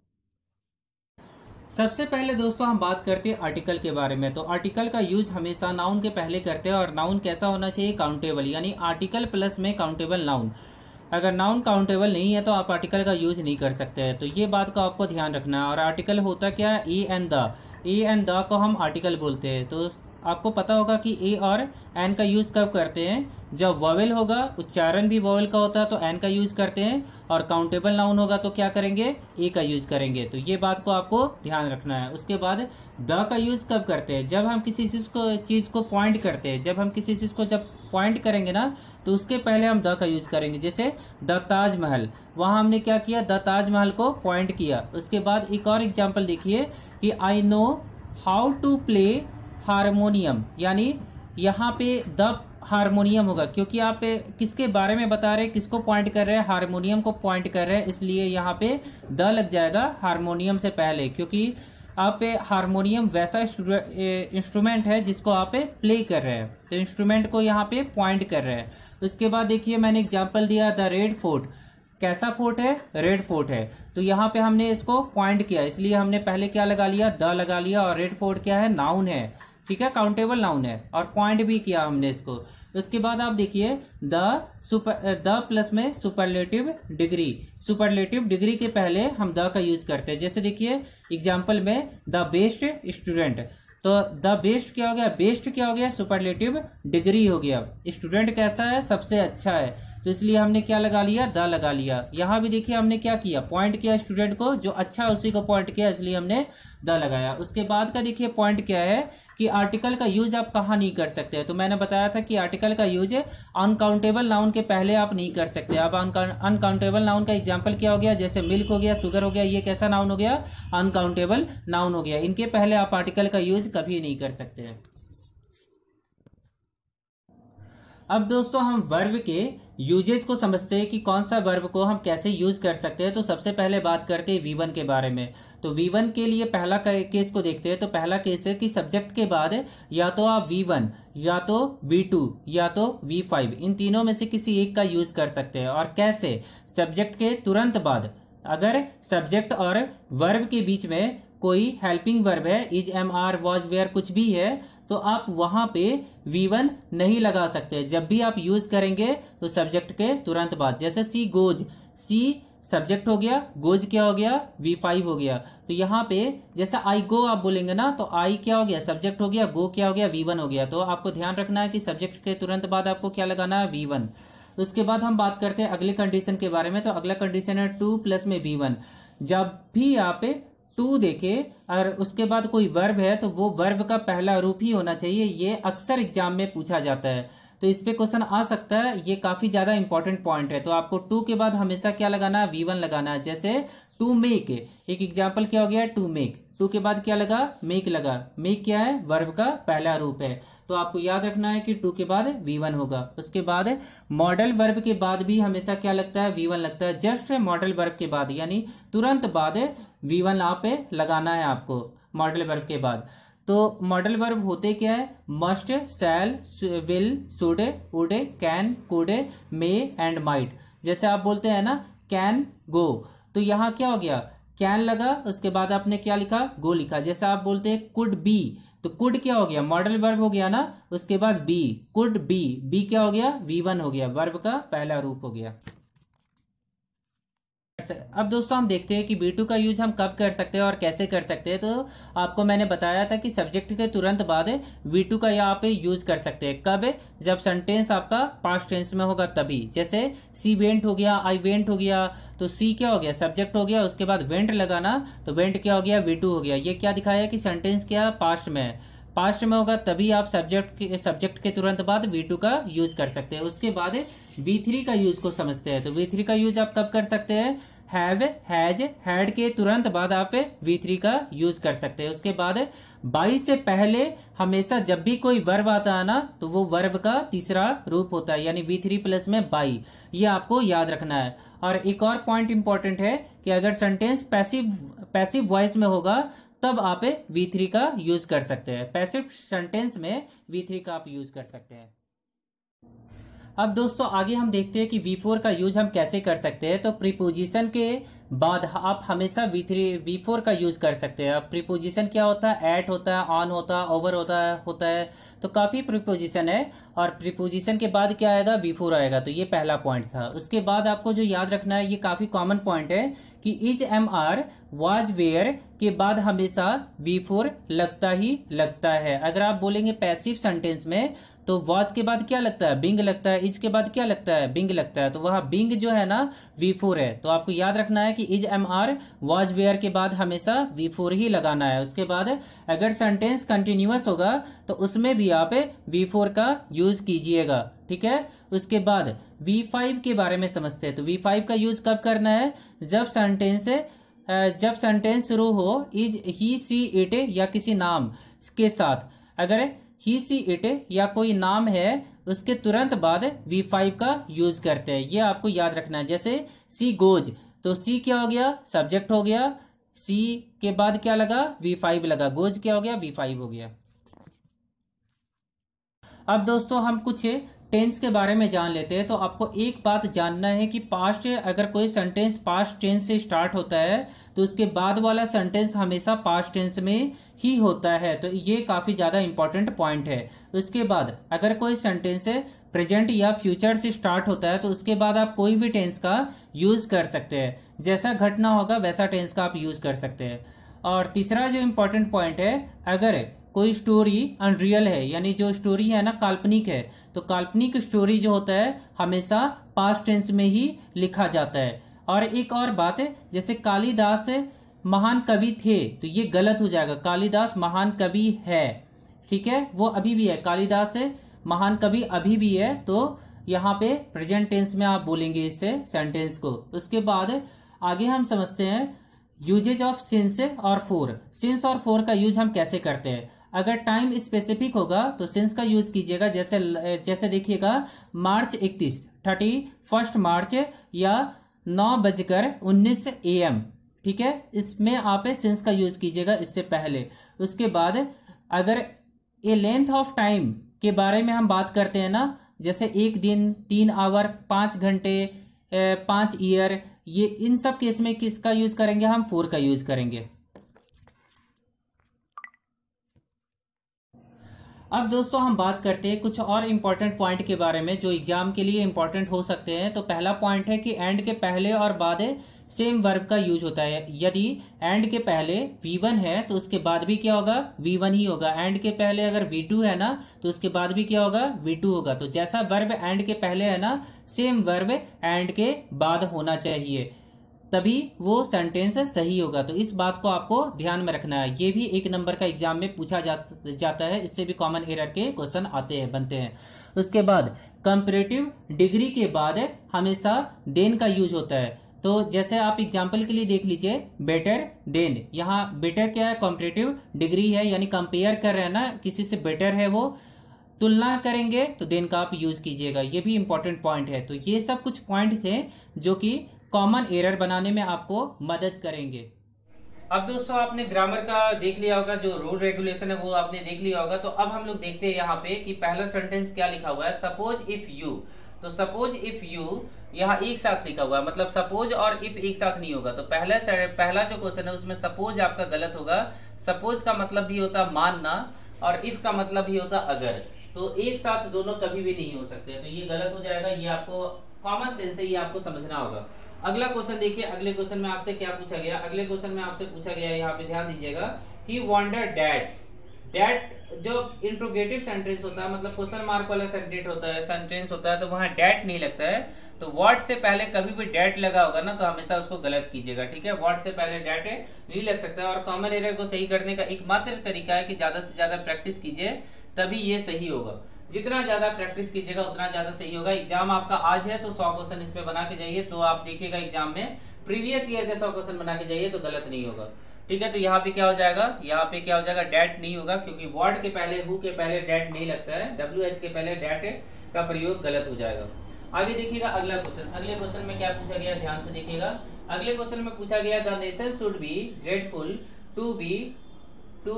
सबसे पहले दोस्तों हम बात करते हैं आर्टिकल के बारे में। तो आर्टिकल का यूज हमेशा नाउन के पहले करते हैं, और नाउन कैसा होना चाहिए, काउंटेबल, यानी आर्टिकल प्लस में काउंटेबल नाउन। अगर नाउन काउंटेबल नहीं है तो आप आर्टिकल का यूज नहीं कर सकते हैं, तो ये बात को आपको ध्यान रखना है। और आर्टिकल होता क्या है, a and the, a and the को हम आर्टिकल बोलते हैं। तो आपको पता होगा कि ए और एन का यूज कब करते हैं, जब वॉवेल होगा, उच्चारण भी वॉवेल का होता है तो एन का यूज करते हैं, और काउंटेबल नाउन होगा तो क्या करेंगे, ए का यूज करेंगे। तो ये बात को आपको ध्यान रखना है। उसके बाद द का यूज कब करते हैं, जब हम किसी चीज को चीज को पॉइंट करते हैं, जब हम किसी चीज को जब पॉइंट करेंगे ना तो उसके पहले हम द का यूज करेंगे। जैसे द ताजमहल, वहां हमने क्या किया, द ताजमहल को पॉइंट किया। उसके बाद एक और एग्जाम्पल देखिए कि I know how to play harmonium, यानी यहाँ पे द हारमोनियम होगा, क्योंकि आप किसके बारे में बता रहे हैं, किसको पॉइंट कर रहे हैं, हारमोनियम को पॉइंट कर रहे हैं, इसलिए यहाँ पे द लग जाएगा हारमोनियम से पहले, क्योंकि आप हारमोनियम वैसा इंस्ट्रूमेंट है जिसको आप प्ले कर रहे हैं, तो इंस्ट्रूमेंट को यहाँ पे पॉइंट कर रहे हैं। उसके बाद देखिए मैंने एग्जांपल दिया द रेड फोर्ट, कैसा फोर्ट है, रेड फोर्ट है, तो यहाँ पे हमने इसको पॉइंट किया, इसलिए हमने पहले क्या लगा लिया, द लगा लिया। और रेड फोर्ट क्या है, नाउन है, ठीक है, काउंटेबल नाउन है, और पॉइंट भी किया हमने इसको। उसके बाद आप देखिए द सुपर, द प्लस में सुपरलेटिव डिग्री, सुपरलेटिव डिग्री के पहले हम द का यूज करते हैं। जैसे देखिए एग्जांपल में द बेस्ट स्टूडेंट, तो द बेस्ट क्या हो गया, बेस्ट क्या हो गया, सुपरलेटिव डिग्री हो गया। स्टूडेंट कैसा है, सबसे अच्छा है, तो इसलिए हमने क्या लगा लिया, द लगा लिया। यहाँ भी देखिए हमने क्या किया, पॉइंट किया स्टूडेंट को, जो अच्छा है उसी को पॉइंट किया, इसलिए हमने द लगाया। उसके बाद का देखिए पॉइंट क्या है कि आर्टिकल का यूज आप कहाँ नहीं कर सकते, तो मैंने बताया था कि आर्टिकल का यूज अनकाउंटेबल नाउन के पहले आप नहीं कर सकते। अब अनकाउंटेबल नाउन का एग्जांपल क्या हो गया, जैसे मिल्क हो गया, शुगर हो गया, ये कैसा नाउन हो गया, अनकाउंटेबल नाउन हो गया, इनके पहले आप आर्टिकल का यूज कभी नहीं कर सकते हैं। अब दोस्तों हम वर्ब के यूजेस को समझते हैं कि कौन सा वर्ब को हम कैसे यूज कर सकते हैं। तो सबसे पहले बात करते हैं वी वन के बारे में। तो वी वन के लिए पहला केस को देखते हैं। तो पहला केस है कि सब्जेक्ट के बाद या तो आप वी वन या तो वी टू या तो वी फाइव, इन तीनों में से किसी एक का यूज कर सकते हैं। और कैसे, सब्जेक्ट के तुरंत बाद, अगर सब्जेक्ट और वर्ब के बीच में कोई हेल्पिंग वर्ब है, is, am, are, was, were कुछ भी है, तो आप वहां पे वी वन नहीं लगा सकते। जब भी आप यूज करेंगे तो सब्जेक्ट के तुरंत बाद, जैसे सी गोज, सी सब्जेक्ट हो गया, गोज क्या हो गया, वी फाइव हो गया। तो यहाँ पे जैसा आई गो आप बोलेंगे ना, तो आई क्या हो गया, सब्जेक्ट हो गया, गो क्या हो गया, वी वन हो गया। तो आपको ध्यान रखना है कि सब्जेक्ट के तुरंत बाद आपको क्या लगाना है, वी वन। उसके बाद हम बात करते हैं अगले कंडीशन के बारे में। तो अगला कंडीशन है टू प्लस में वी वन। जब भी आप टू देखे और उसके बाद कोई वर्ब है तो वो वर्ब का पहला रूप ही होना चाहिए। ये अक्सर एग्जाम में पूछा जाता है, तो इस पे क्वेश्चन आ सकता है। ये काफी ज्यादा इंपॉर्टेंट पॉइंट है। तो आपको टू के बाद हमेशा क्या लगाना है, वी वन लगाना है। जैसे टू मेक, एक एग्जाम्पल क्या हो गया, टू मेक, टू के बाद क्या लगा, मेक लगा। मेक क्या है, वर्ब का पहला रूप है, तो आपको याद रखना है कि टू के बाद वी वन होगा। उसके बाद मॉडल वर्ब के बाद भी हमेशा क्या लगता है, वी वन लगता है। जस्ट मॉडल वर्ब के बाद, यानी तुरंत बाद वी वन आप पे लगाना है आपको मॉडल वर्ब के बाद। तो मॉडल वर्ब होते क्या है, must, shall, will, should, would, can, could, may and might. जैसे आप बोलते हैं ना कैन गो, तो यहाँ क्या हो गया, कैन लगा, उसके बाद आपने क्या लिखा, गो लिखा। जैसे आप बोलते हैं कुड बी, तो कुड क्या हो गया, मॉडल वर्ब हो गया ना, उसके बाद बी, कुड बी, बी क्या हो गया, वी वन हो गया, वर्ब का पहला रूप हो गया। अब दोस्तों हम देखते हैं कि बी टू का यूज हम कब कर सकते हैं और कैसे कर सकते हैं। तो आपको मैंने बताया था कि सब्जेक्ट के तुरंत बाद बी टू का यहाँ पे यूज कर सकते हैं। कब? जब सेंटेंस आपका पास्ट टेंस में होगा तभी। जैसे सी वेंट हो गया, आई वेंट हो गया, तो सी क्या हो गया? सब्जेक्ट हो गया, उसके बाद वेंट लगाना, तो वेंट क्या हो गया? वी टू हो गया। ये क्या दिखाया कि सेंटेंस क्या पास्ट में है, पास्ट में होगा तभी आप सब्जेक्ट के सब्जेक्ट के तुरंत बाद वी टू का यूज कर सकते हैं। उसके बाद वी थ्री का यूज को समझते हैं। तो वी थ्री का यूज आप कब कर सकते हैं? हैव, हैज, हैड के तुरंत बाद आप वी थ्री का यूज कर सकते हैं। उसके बाद बाई से पहले हमेशा जब भी कोई वर्ब आता है ना, तो वो वर्ब का तीसरा रूप होता है, यानी वी थ्री प्लस में बाई। ये आपको याद रखना है। और एक और पॉइंट इंपॉर्टेंट है कि अगर सेंटेंस पैसिव पैसिव वॉइस में होगा तब आप वी थ्री का यूज कर सकते हैं। पैसिव सेंटेंस में वी थ्री का आप यूज कर सकते हैं। अब दोस्तों आगे हम देखते हैं कि वी फोर का यूज हम कैसे कर सकते हैं। तो प्रीपोजिशन के बाद आप हमेशा वी थ्री वी फोर का यूज कर सकते हैं। अब प्रीपोजिशन क्या होता है? एट होता है, ऑन होता है, ओवर होता है होता है तो काफी प्रीपोजिशन है। और प्रीपोजिशन के बाद क्या आएगा? वी फोर आएगा। तो ये पहला पॉइंट था। उसके बाद आपको जो याद रखना है, ये काफी कॉमन पॉइंट है कि is, am, are, was, were के बाद हमेशा वी फोर लगता ही लगता है। अगर आप बोलेंगे पैसिव सेंटेंस में तो वाज के बाद क्या लगता है? बिंग लगता है। इज के बाद क्या लगता है? बिंग लगता है। तो वहां बिंग जो है ना वी फोर है। तो आपको याद रखना है कि is, am, are, was, were के बाद हमेशा वी फोर ही लगाना है। उसके बाद अगर सेंटेंस कंटिन्यूअस होगा तो उसमें भी आप वी फोर का यूज कीजिएगा, ठीक है। उसके बाद वी फाइव के बारे में समझते हैं। तो वी फाइव का यूज कब करना है? जब सेंटेंस जब सेंटेंस शुरू हो इज, ही, सी, इट या किसी नाम के साथ। अगर ही, सी, इट या कोई नाम है उसके तुरंत बाद वी फाइव का यूज करते हैं। ये आपको याद रखना है। जैसे सी गोज, तो सी क्या हो गया? सब्जेक्ट हो गया। सी के बाद क्या लगा? वी फाइव लगा। गोज क्या हो गया? वी फाइव हो गया। अब दोस्तों हम कुछ टेंस के बारे में जान लेते हैं। तो आपको एक बात जानना है कि पास्ट, अगर कोई सेंटेंस पास्ट टेंस से स्टार्ट होता है तो उसके बाद वाला सेंटेंस हमेशा पास्ट टेंस में ही होता है। तो ये काफी ज्यादा इंपॉर्टेंट पॉइंट है। उसके बाद अगर कोई सेंटेंस प्रेजेंट या फ्यूचर से स्टार्ट होता है तो उसके बाद आप कोई भी टेंस का यूज कर सकते हैं। जैसा घटना होगा वैसा टेंस का आप यूज कर सकते हैं। और तीसरा जो इंपॉर्टेंट पॉइंट है, अगर कोई स्टोरी अनरियल है, यानी जो स्टोरी है ना काल्पनिक है, तो काल्पनिक स्टोरी जो होता है हमेशा पास्ट टेंस में ही लिखा जाता है। और एक और बात है, जैसे कालिदास महान कवि थे तो ये गलत हो जाएगा। कालिदास महान कवि है, ठीक है, वो अभी भी है। कालिदास महान कवि अभी भी है, तो यहाँ पे प्रेजेंट टेंस में आप बोलेंगे इससे सेंटेंस को। उसके बाद आगे हम समझते हैं यूजेज ऑफ सिंस और फोर। सिंस और फोर का यूज हम कैसे करते हैं? अगर टाइम स्पेसिफिक होगा तो सिंस का यूज कीजिएगा। जैसे जैसे देखिएगा मार्च इकतीस, थर्टी फर्स्ट मार्च या नौ बजकर उन्नीस ए एम, ठीक है, इसमें आप सिंस का यूज कीजिएगा इससे पहले। उसके बाद अगर ए लेंथ ऑफ टाइम के बारे में हम बात करते हैं ना, जैसे एक दिन, तीन आवर, पांच घंटे, पांच ईयर, ये इन सब केस में किसका यूज करेंगे? हम फोर का यूज करेंगे। अब दोस्तों हम बात करते हैं कुछ और इम्पोर्टेंट पॉइंट के बारे में जो एग्जाम के लिए इम्पोर्टेंट हो सकते हैं। तो पहला पॉइंट है कि एंड के पहले और बाद सेम वर्ब का यूज होता है। यदि एंड के पहले वी वन है तो उसके बाद भी क्या होगा? वी वन ही होगा। एंड के पहले अगर वी टू है ना तो उसके बाद भी क्या होगा? वी टू होगा। तो जैसा वर्ब एंड के पहले है ना, सेम वर्ब एंड के बाद होना चाहिए, तभी वो सेंटेंस सही होगा। तो इस बात को आपको ध्यान में रखना है। ये भी एक नंबर का एग्जाम में पूछा जा, जाता है। इससे भी कॉमन एरर के क्वेश्चन आते हैं, बनते हैं। उसके बाद कंपैरेटिव डिग्री के बाद हमेशा देन का यूज होता है। तो जैसे आप एग्जाम्पल के लिए देख लीजिए बेटर देन। यहाँ बेटर क्या है? कंपैरेटिव डिग्री है, यानी कंपेयर कर रहे हैं ना, किसी से बेटर है वो, तुलना करेंगे तो देन का आप यूज कीजिएगा। ये भी इंपॉर्टेंट पॉइंट है। तो ये सब कुछ पॉइंट थे जो कि कॉमन एरर बनाने में आपको मदद करेंगे। अब दोस्तों आपने ग्रामर का देख लिया होगा, जो रूल रेगुलेशन है वो आपने देख लिया होगा। तो अब हम लोग देखते हैं यहाँ पे कि पहला सेंटेंस क्या लिखा हुआ है। सपोज इफ यू, तो सपोज इफ यू यहाँ एक साथ लिखा हुआ है, मतलब सपोज और इफ एक साथ नहीं होगा। तो पहला पहला जो क्वेश्चन है उसमें सपोज आपका गलत होगा। सपोज का मतलब भी होता मानना और इफ का मतलब भी होता अगर, तो एक साथ दोनों कभी भी नहीं हो सकते। तो ये गलत हो जाएगा। ये आपको कॉमन सेंस है, ये आपको समझना होगा। अगला क्वेश्चन देखिए, अगले क्वेश्चन में आपसे क्या पूछा गया, अगले क्वेश्चन में आपसे पूछा गया, यहाँ पे ध्यान दीजिएगा, ही वंडर डैट, डैट जो इंट्रोगेटिव सेंटेंस होता है, मतलब क्वेश्चन मार्क वाला सेंटेंस होता है, सेंटेंस होता है, तो वहां डैट नहीं लगता है। तो व्हाट से पहले कभी भी डैट लगा होगा ना, तो हमेशा उसको गलत कीजिएगा, ठीक है। व्हाट से पहले डैट नहीं लग सकता। और कॉमन एरर को सही करने का एकमात्र तरीका है कि ज्यादा से ज्यादा प्रैक्टिस कीजिए, तभी ये सही होगा। जितना ज्यादा प्रैक्टिस कीजिएगा उतना ज्यादा सही होगा। एग्जाम आपका आज है तो सौ क्वेश्चन इस पे बना के जाइए, तो आप देखिएगा एग्जाम में प्रीवियस ईयर के सौ क्वेश्चन बना के जाइए तो गलत नहीं होगा, ठीक है। तो यहाँ पे क्या हो जाएगा, यहाँ पे क्या हो जाएगा, डैट नहीं होगा, क्योंकि वर्ड के पहले, हु के पहले डैट नहीं लगता है, डब्ल्यू एच के पहले डैट का प्रयोग गलत हो जाएगा। आगे देखिएगा अगला क्वेश्चन, अगले क्वेश्चन में क्या पूछा गया, ध्यान से देखिएगा। अगले क्वेश्चन में पूछा गया, the nation should be grateful to be to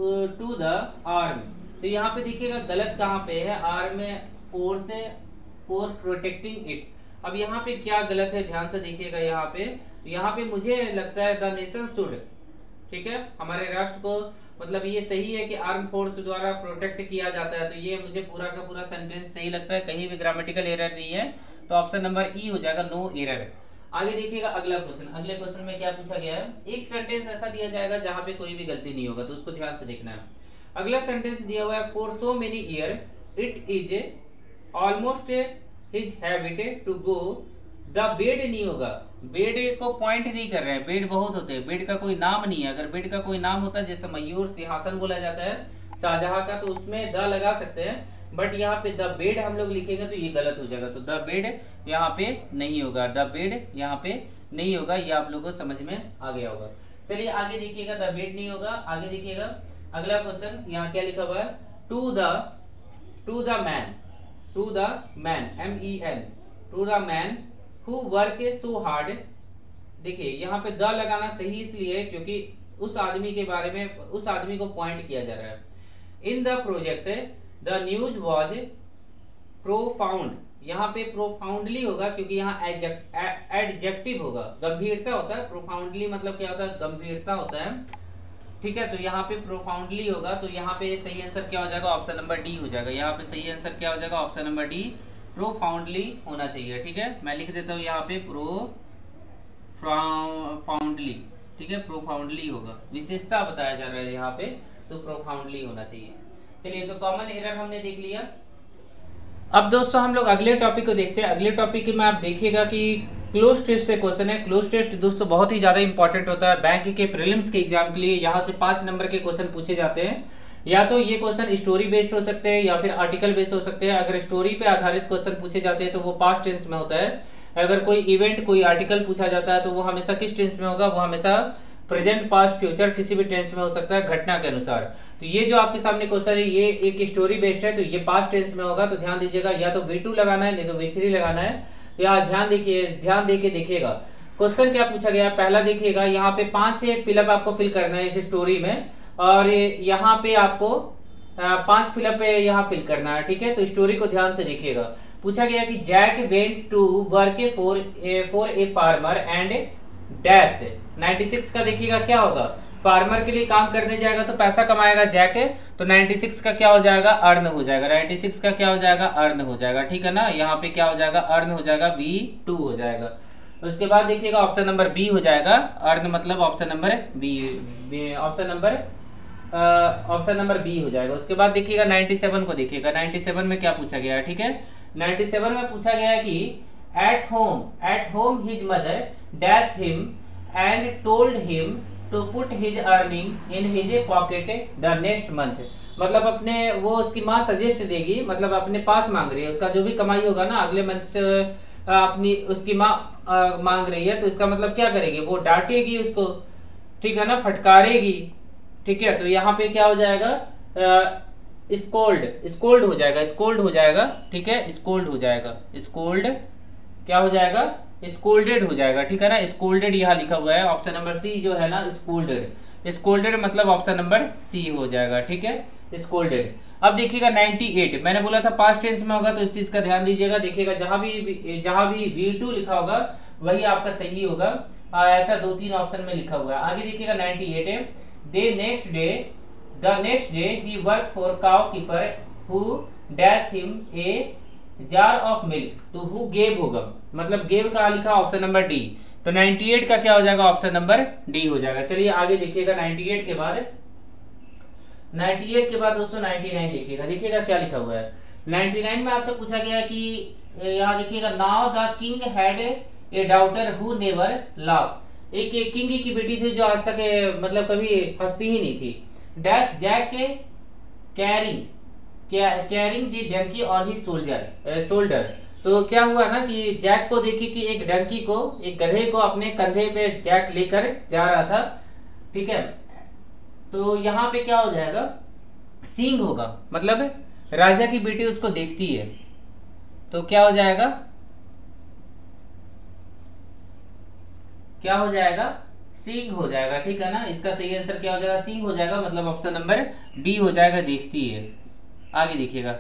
to the arm. तो यहाँ पे देखिएगा गलत कहाँ पे है, arm force for protecting it. अब यहाँ पे क्या गलत है, ध्यान से देखिएगा। यहाँ पे यहाँ पे मुझे लगता है द नेशन शुड, ठीक है, हमारे राष्ट्र को, मतलब ये सही है कि आर्म फोर्स द्वारा प्रोटेक्ट किया जाता है, तो ये मुझे पूरा का पूरा सेंटेंस सही लगता है, कहीं भी ग्रामेटिकल एरर नहीं है, तो ऑप्शन नंबर ई हो जाएगा, नो एरर। आगे देखिएगा अगला क्वेश्चन, अगले क्वेश्चन में क्या पूछा गया है, एक सेंटेंस ऐसा दिया जाएगा जहां पे कोई भी गलती नहीं होगा, तो उसको ध्यान से देखना है। अगला सेंटेंस दिया हुआ है, for so many year it is almost his habit to go, the bed नहीं होगा, बेड को पॉइंट नहीं कर रहे हैं, बेड बहुत होते हैं, बेड का कोई नाम नहीं है। अगर बेड का कोई नाम होता है, जैसे मयूर सिंहासन बोला जाता है शाहजहां का, तो उसमें द लगा सकते हैं, बट यहाँ पे द बेड हम लोग लिखेंगे तो ये गलत हो जाएगा, तो द बेड यहाँ पे नहीं होगा, द बेड यहाँ पे नहीं होगा, ये आप लोगों को समझ में आ गया होगा। चलिए आगे देखिएगा, द बेड नहीं होगा। आगे देखिएगा अगला क्वेश्चन, यहाँ क्या लिखा हुआ है, to the to the man, to the man, M E N, to the man who work so hard. देखिए यहाँ पे द लगाना सही इसलिए है क्योंकि उस आदमी के बारे में, उस आदमी को पॉइंट किया जा रहा है। In the project the news was profound, यहाँ पे प्रोफाउंडली होगा क्योंकि यहाँ एडजेक्टिव होगा, गंभीरता होता है, प्रोफाउंडली मतलब क्या होता है, गंभीरता होता है, ठीक है। तो यहाँ पे प्रोफाउंडली होगा, तो यहाँ पे सही आंसर क्या हो जाएगा, ऑप्शन नंबर डी हो जाएगा। यहाँ पे सही आंसर क्या हो जाएगा, ऑप्शन नंबर डी, प्रोफाउंडली होना चाहिए, ठीक है। मैं लिख देता हूँ यहाँ पे प्रोफाउंडली, ठीक है, प्रोफाउंडली होगा, विशेषता बताया जा रहा है यहाँ पे, तो प्रोफाउंडली होना चाहिए। चलिए, तो कॉमन एरर हमने देख लिया। अब दोस्तों हम लोग अगले टॉपिक को देखते हैं। अगले टॉपिक में आप देखिएगा कि क्लोज टेस्ट से क्वेश्चन है। क्लोज टेस्ट दोस्तों बहुत ही ज्यादा इंपॉर्टेंट होता है बैंक के प्रीलिम्स के एग्जाम के लिए। यहाँ से पांच नंबर के क्वेश्चन पूछे जाते हैं, या तो ये क्वेश्चन स्टोरी बेस्ड हो सकते हैं या फिर आर्टिकल बेस्ड हो सकते हैं। अगर स्टोरी पे आधारित क्वेश्चन पूछे जाते हैं तो वो पास्ट टेंस में होता है। अगर कोई इवेंट, कोई आर्टिकल पूछा जाता है तो वो हमेशा किस टेंस में होगा, वो हमेशा प्रेजेंट, पास्ट, फ्यूचर, किसी भी टेंस में हो सकता है घटना के अनुसार। तो ये जो आपके सामने क्वेश्चन है ये एक स्टोरी बेस्ड है, तो ये पास्ट टेंस में होगा, तो ध्यान दीजिएगा, या तो वी टू लगाना है नहीं तो वी थ्री लगाना है। या ध्यान देखिए, ध्यान दे के देखिएगा क्वेश्चन क्या पूछा गया। पहला देखिएगा, यहाँ पे पांच फिलअप आपको फिल करना है इस स्टोरी में, और यहाँ पे आपको पांच फिलअप यहाँ फिल करना है, ठीक है। तो स्टोरी को ध्यान से देखिएगा। पूछा गया कि Jack went to work for for a farmer and dash. छियानवे का देखिएगा क्या होगा, फार्मर के लिए काम करने जाएगा तो पैसा कमाएगा जैक, तो छियानवे का क्या हो जाएगा, अर्न हो जाएगा। छियानवे का क्या हो जाएगा, अर्न हो जाएगा, ठीक है ना। यहाँ पे क्या हो जाएगा, अर्न हो जाएगा, बी टू हो जाएगा। उसके बाद देखिएगा ऑप्शन नंबर बी हो जाएगा, अर्न मतलब option number B, option number option number B हो जाएगा। उसके बाद देखिएगा सत्तानवे को देखिएगा, सत्तानवे में क्या पूछा गया है, ठीक है। सत्तानवे में पूछा गया है कि at home at home his mother dash him and told him to put his earning in his pocket the next month. मतलब अपने, वो उसकी माँ सजेस्ट देगी, मतलब अपने पास मांग रही है, उसका जो भी कमाई होगा ना अगले मंथ से अपनी उसकी माँ मांग रही है, तो इसका मतलब क्या करेगी, वो डांटेगी उसको, ठीक है ना, फटकारेगी, ठीक है। तो यहाँ पे क्या हो जाएगा, स्कोल्ड, स्कोल्ड हो जाएगा, स्कोल्ड हो जाएगा, ठीक है, स्कोल्ड हो जाएगा, स्कोल्ड क्या हो जाएगा, स्कोल्डेड हो जाएगा, ठीक है ना। स्कोल्डेड यहाँ लिखा हुआ है, ऑप्शन नंबर सी जो है ना, स्कोल्डेड, स्कोल्डेड मतलब ऑप्शन नंबर सी हो जाएगा, ठीक है, स्कोल्डेड। अब देखिएगा अट्ठानवे, मैंने बोला था पास्ट टेंस में होगा, तो इस चीज का ध्यान दीजिएगा। देखिएगा जहां भी जहां भी वी टू लिखा होगा वही आपका सही होगा, आ, ऐसा दो तीन ऑप्शन में लिखा हुआ है। आगे देखिएगा अट्ठानवे, the next day the next day he work for cow keeper who dash him a jar of milk, तो हु गेव होगा, मतलब गेव का लिखा ऑप्शन नंबर डी, तो अट्ठानवे का क्या हो जाएगा, ऑप्शन नंबर डी हो जाएगा। चलिए आगे देखिएगा, अट्ठानवे के बाद अट्ठानवे के बाद दोस्तों निन्यानवे देखिएगा, देखिएगा क्या लिखा हुआ है। निन्यानवे में आपसे पूछा गया कि यहाँ देखिएगा, now the king had a daughter who never laughed, एक किंग की बेटी थी जो आज तक मतलब कभी हंसती ही नहीं थी। Dash Jack carrying carrying the donkey on his soldier shoulder, तो क्या हुआ ना कि जैक को देखिए कि एक डंकी को, एक गधे को अपने कंधे पे जैक लेकर जा रहा था, ठीक है। तो यहाँ पे क्या हो जाएगा, सींग होगा, मतलब राजा की बेटी उसको देखती है, तो क्या हो जाएगा, क्या हो जाएगा, सींग हो जाएगा, ठीक है ना। इसका सही आंसर क्या हो जाएगा, सींग हो जाएगा, मतलब ऑप्शन नंबर बी हो जाएगा, देखती है। आगे देखिएगा,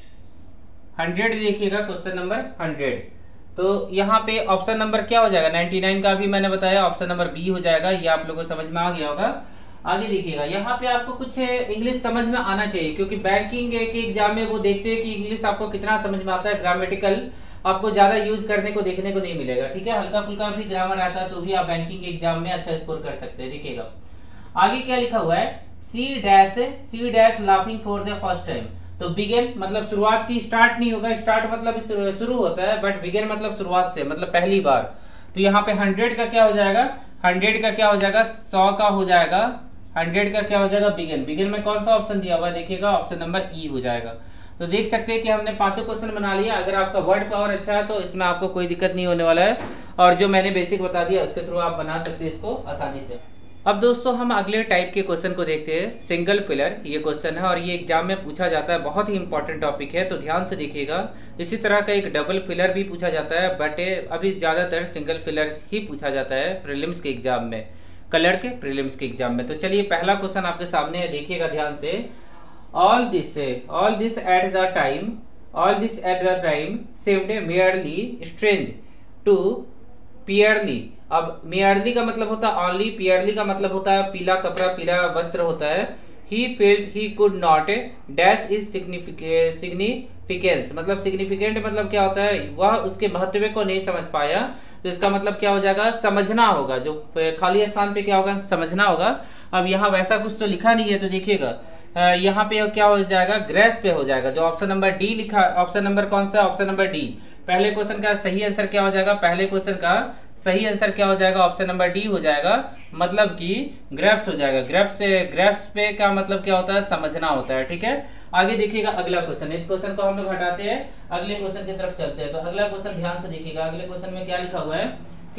हंड्रेड देखिएगा, क्वेश्चन नंबर हंड्रेड, तो यहाँ पे ऑप्शन नंबर क्या हो जाएगा, निन्यानवे का भी मैंने बताया, ऑप्शन नंबर बी हो जाएगा, ये आप लोगों को समझ में आ गया होगा। आगे देखिएगा, यहाँ पे आपको कुछ इंग्लिश समझ में आना चाहिए, क्योंकि बैंकिंग के एग्जाम में वो देखते हैं कि इंग्लिश आपको कितना समझ में आता है, ग्रामेटिकल आपको ज्यादा यूज करने को देखने को नहीं मिलेगा, ठीक है। हल्का फुल्का भी ग्रामर आता है तो भी आप बैंकिंग के एग्जाम में अच्छा स्कोर कर सकते हैं। देखिएगा आगे क्या लिखा हुआ है, C dash C dash laughing for the first time, तो बिगिन मतलब शुरुआत की, स्टार्ट नहीं होगा, स्टार्ट मतलब शुरू होता है, बट बिगिन मतलब शुरुआत से, मतलब पहली बार। तो यहाँ पे हंड्रेड का क्या हो जाएगा, हंड्रेड का क्या हो जाएगा, सौ का हो जाएगा, हंड्रेड का क्या हो जाएगा, बिगिन। बिगिन में कौन सा ऑप्शन दिया हुआ है, देखिएगा ऑप्शन नंबर ई हो जाएगा। तो देख सकते हैं कि हमने पांचों क्वेश्चन बना लिया। अगर आपका वर्ड पावर अच्छा है तो इसमें आपको कोई दिक्कत नहीं होने वाला है, और जो मैंने बेसिक बता दिया उसके थ्रू आप बना सकते हैं इसको आसानी से। अब दोस्तों हम अगले टाइप के क्वेश्चन को देखते हैं, सिंगल फिलर ये क्वेश्चन है, और ये एग्जाम में पूछा जाता है, बहुत ही इंपॉर्टेंट टॉपिक है, तो ध्यान से देखिएगा। इसी तरह का एक डबल फिलर भी पूछा जाता है, बट अभी ज़्यादातर सिंगल फिलर ही पूछा जाता है प्रीलिम्स के एग्जाम में, कलर के प्रीलिम्स के एग्जाम में। तो चलिए पहला क्वेश्चन आपके सामने है, देखिएगा ध्यान से। All this all this at the time all this at the time saved merely strange to pearly. अब मेयरली का मतलब होता है ऑनली, पियरली का मतलब होता है पीला कपड़ा, पीला वस्त्र होता है। He felt he could not dash is significance, मतलब सिग्निफिकेंट मतलब क्या होता है, वह उसके महत्व को नहीं समझ पाया, तो इसका मतलब क्या हो जाएगा, समझना होगा, जो खाली स्थान पे क्या होगा, समझना होगा। अब यहाँ वैसा कुछ तो लिखा नहीं है, तो देखिएगा यहाँ पे क्या हो जाएगा, ग्रेस पे हो जाएगा, जो ऑप्शन नंबर डी लिखा, ऑप्शन नंबर कौन सा, ऑप्शन नंबर डी। पहले क्वेश्चन का सही आंसर क्या हो जाएगा, पहले क्वेश्चन का सही आंसर क्या हो जाएगा, ऑप्शन नंबर डी हो जाएगा, मतलब कि ग्रेप्स हो जाएगा। ग्रेप्स से ग्रेप्स पे का मतलब क्या होता है, समझना होता है, ठीक है। आगे देखिएगा अगला क्वेश्चन, इस क्वेश्चन को हम लोग हटाते हैं, अगले क्वेश्चन की तरफ चलते हैं। तो अगला क्वेश्चन ध्यान से देखिएगा, अगले क्वेश्चन में क्या लिखा हुआ है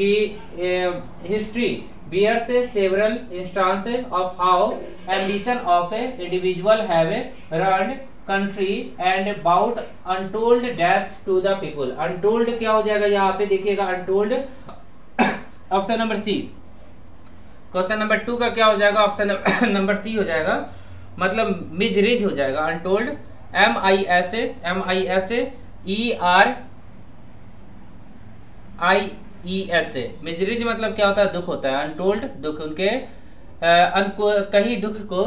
कि history bears several instances of how ambition of an individual have run country and brought untold dash to the people। untold क्या हो जाएगा, यहाँ पे देखिएगा untold option number C. Question number two का क्या हो जाएगा, ऑप्शन नंबर सी हो जाएगा, मतलब मिजरीज हो जाएगा। untold M I S M I S E R I E S A, miseries मतलब क्या होता है, दुख होता है। अनटोल्ड दुख, उनके अनकही दुख को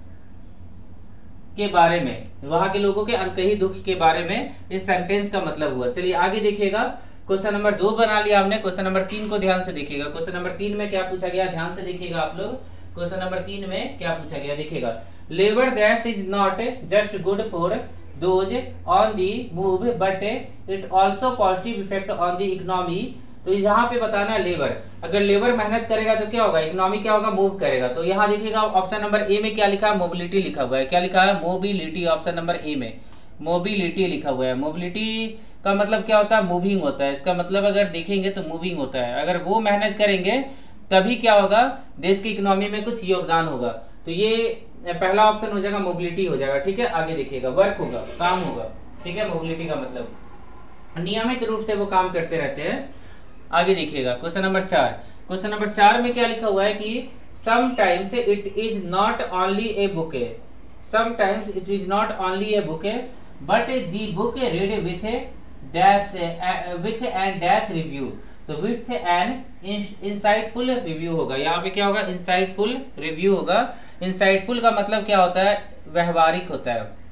के बारे में, वहां के लोगों के अनकही दुख के बारे में इस सेंटेंस का मतलब हुआ। चलिए आगे देखिएगा, क्वेश्चन नंबर दो बना लिया हमने, क्वेश्चन नंबर तीन को ध्यान से देखिएगा। क्वेश्चन नंबर तीन में क्या पूछा गया, ध्यान से देखिएगा आप लोग, क्वेश्चन नंबर तीन में क्या पूछा गया, देखिएगा। Labour dash is not just good for those on the move but it also positive effect on the economy. तो यहाँ पे बताना है लेबर, अगर लेबर मेहनत करेगा तो क्या होगा, इकोनॉमी क्या होगा, मूव करेगा। तो यहाँ देखिएगा ऑप्शन नंबर ए में क्या लिखा है, मोबिलिटी लिखा हुआ है। क्या लिखा है, मोबिलिटी, ऑप्शन नंबर ए में मोबिलिटी लिखा हुआ है। मोबिलिटी का मतलब क्या होता है, मूविंग होता है। इसका मतलब अगर देखेंगे तो मूविंग होता है, अगर वो मेहनत करेंगे तभी क्या होगा, देश की इकोनॉमी में कुछ योगदान होगा। तो ये पहला ऑप्शन हो जाएगा, मोबिलिटी हो जाएगा, ठीक है। आगे देखिएगा, वर्क होगा, काम होगा, ठीक है। मोबिलिटी का मतलब नियमित रूप से वो काम करते रहते हैं। आगे देखिएगा क्वेश्चन नंबर चार, क्वेश्चन नंबर चार में क्या लिखा हुआ है कि sometimes it is not only a book, sometimes it is not only a book but the book read with dash with and dash review. तो विथ एन इंसाइटफुल रिव्यू होगा, यहाँ पे क्या होगा, इंसाइटफुल रिव्यू होगा। इंसाइटफुल का मतलब क्या होता है, व्यवहारिक होता है।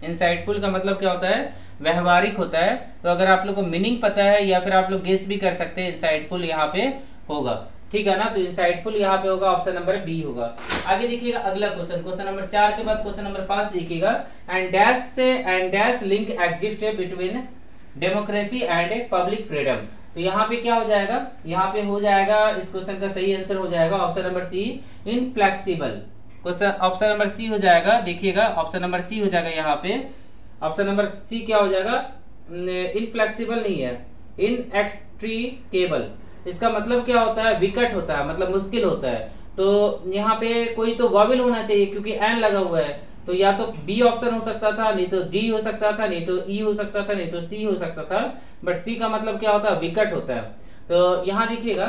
इंसाइटफुल का मतलब क्या होता है, व्यवहारिक होता है। तो अगर आप लोग को मीनिंग पता है या फिर आप लोग गेस भी कर सकते हैं, इंसाइटफुल यहाँ पे होगा, ठीक है ना। तो इंसाइटफुल यहाँ पे होगा, ऑप्शन नंबर बी होगा। आगे देखिएगा अगला क्वेश्चन, क्वेश्चन नंबर चार के बाद क्वेश्चन नंबर पांच देखिएगा। एंड डैश से and dash link exist between democracy and public freedom. तो यहाँ पे क्या हो जाएगा, यहाँ पे हो जाएगा, इस क्वेश्चन का सही आंसर हो जाएगा option number C, inflexible. Question option number C हो जाएगा, देखिएगा ऑप्शन नंबर सी हो जाएगा। यहाँ पे ऑप्शन नंबर सी क्या हो जाएगा, इनफ्लेक्सिबल नहीं है, इनएक्सट्रीकेबल। इसका मतलब क्या होता है, विकट होता है, मतलब मुश्किल होता है। तो यहाँ पे कोई तो वॉवेल होना चाहिए क्योंकि एन लगा हुआ है, तो या तो बी ऑप्शन हो सकता था, नहीं तो डी हो सकता था, नहीं तो ई हो सकता था, नहीं तो सी हो सकता था, बट सी का मतलब क्या होता है, विकट होता है। तो यहाँ देखिएगा,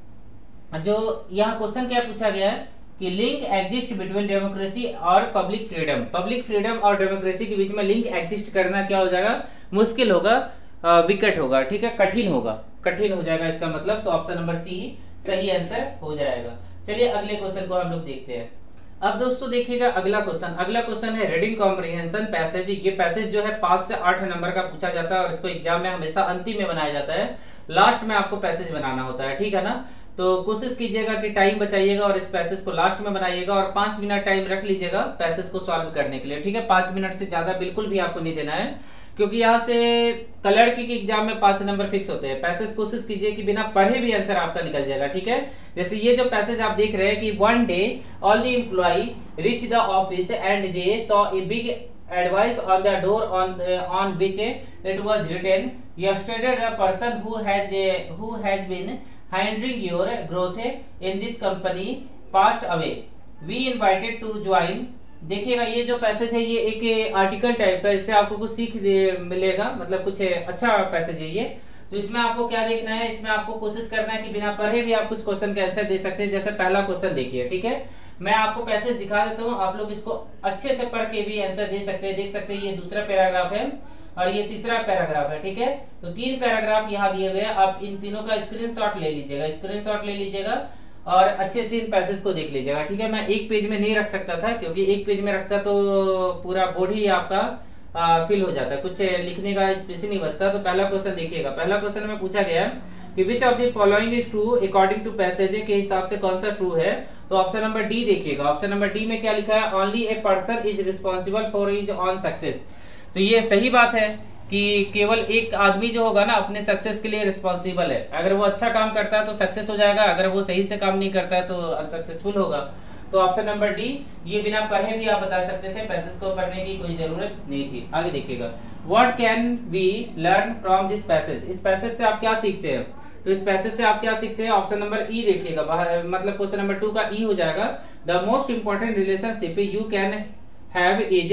जो यहाँ क्वेश्चन क्या पूछा गया है कि लिंक एग्जिस्ट बिटवीन डेमोक्रेसी और पब्लिक फ्रीडम। पब्लिक फ्रीडम और डेमोक्रेसी के बीच में लिंक एग्जिस्ट करना क्या हो जाएगा, मुश्किल होगा, विकट होगा, ठीक है, कठिन होगा, कठिन हो जाएगा इसका मतलब। तो ऑप्शन नंबर सी सही आंसर हो जाएगा। चलिए अगले क्वेश्चन को हम लोग देखते हैं। अब दोस्तों देखिएगा अगला क्वेश्चन, अगला क्वेश्चन है रीडिंग कॉम्प्रिहेंशन पैसेज। ये पैसेज जो है पांच से आठ नंबर का पूछा जाता है और इसको एग्जाम में हमेशा अंतिम में बनाया जाता है, लास्ट में आपको पैसेज बनाना होता है, ठीक है ना। तो कोशिश कीजिएगा कि टाइम बचाइएगा और इस पैसेज को लास्ट में बनाइएगा और पांच मिनट टाइम रख लीजिएगा पैसेज को सॉल्व करने के लिए, ठीक है। पांच मिनट से ज्यादा बिल्कुल भी आपको नहीं देना है, क्योंकि यहाँ से कलर की एग्जाम में पांच नंबर फिक्स होते हैं। पैसेज कोशिश कीजिए कि बिना पढ़े भी आंसर आपका निकल जाएगा, ठीक है। जैसे ये जो पैसेज आप देख रहे हैं कि one day all the employ reach the office and they saw a big advice on the door on the, on which it was written, yesterday the person who has a, who has been hindering your growth in this company passed away, we invited to join। देखिएगा ये जो passage है ये एक article type का, इससे आपको कुछ सीख मिलेगा, मतलब कुछ अच्छा पैसेज है ये। तो इसमें आपको क्या देखना है, इसमें आपको कोशिश करना है कि बिना पढ़े भी आप कुछ क्वेश्चन के आंसर दे सकते हैं। जैसे पहला क्वेश्चन देखिए, ठीक है, मैं आपको पैसेज दिखा देता हूँ, आप लोग इसको अच्छे से पढ़ के भी आंसर दे सकते हैं। देख सकते हैं ये दूसरा पैराग्राफ है और ये तीसरा पैराग्राफ है, ठीक है। तो तीन पैराग्राफ यहाँ दिए हुए हैं, आप इन तीनों का स्क्रीनशॉट ले लीजिएगा, स्क्रीनशॉट ले लीजिएगा और अच्छे से इन पैसेज को देख लीजिएगा, ठीक है। मैं एक पेज में नहीं रख सकता था क्योंकि एक पेज में रखता तो पूरा बोर्ड ही आपका फिल हो जाता है, कुछ लिखने का स्पेस ही नहीं बचता। तो पहला क्वेश्चन देखिएगा, पहला क्वेश्चन में पूछा गया है कि which of the following is true according to passage, के हिसाब से कौन सा ट्रू है। तो ऑप्शन नंबर डी देखिएगा, ऑप्शन नंबर डी में क्या लिखा है, only a person is responsible for his own success. तो ये सही बात है कि केवल एक आदमी जो होगा ना अपने सक्सेस के लिए रिस्पॉन्सिबल है। अगर वो अच्छा काम करता है तो सक्सेस हो जाएगा, अगर वो सही से काम नहीं करता है तो अनसक्सेसफुल होगा। तो ऑप्शन नंबर डी, ये बिना पढ़े भी आप बता सकते थे, पैसेज को पढ़ने की कोई जरूरत नहीं थी। आगे देखिएगा, what can we learn from this passage. इस पैसेज से आप क्या सीखते हैं, तो इस पैसेज से आप क्या सीखते हैं, ऑप्शन नंबर ई देखिएगा, मतलब क्वेश्चन नंबर टू का ई हो जाएगा। The most important relationship you can have is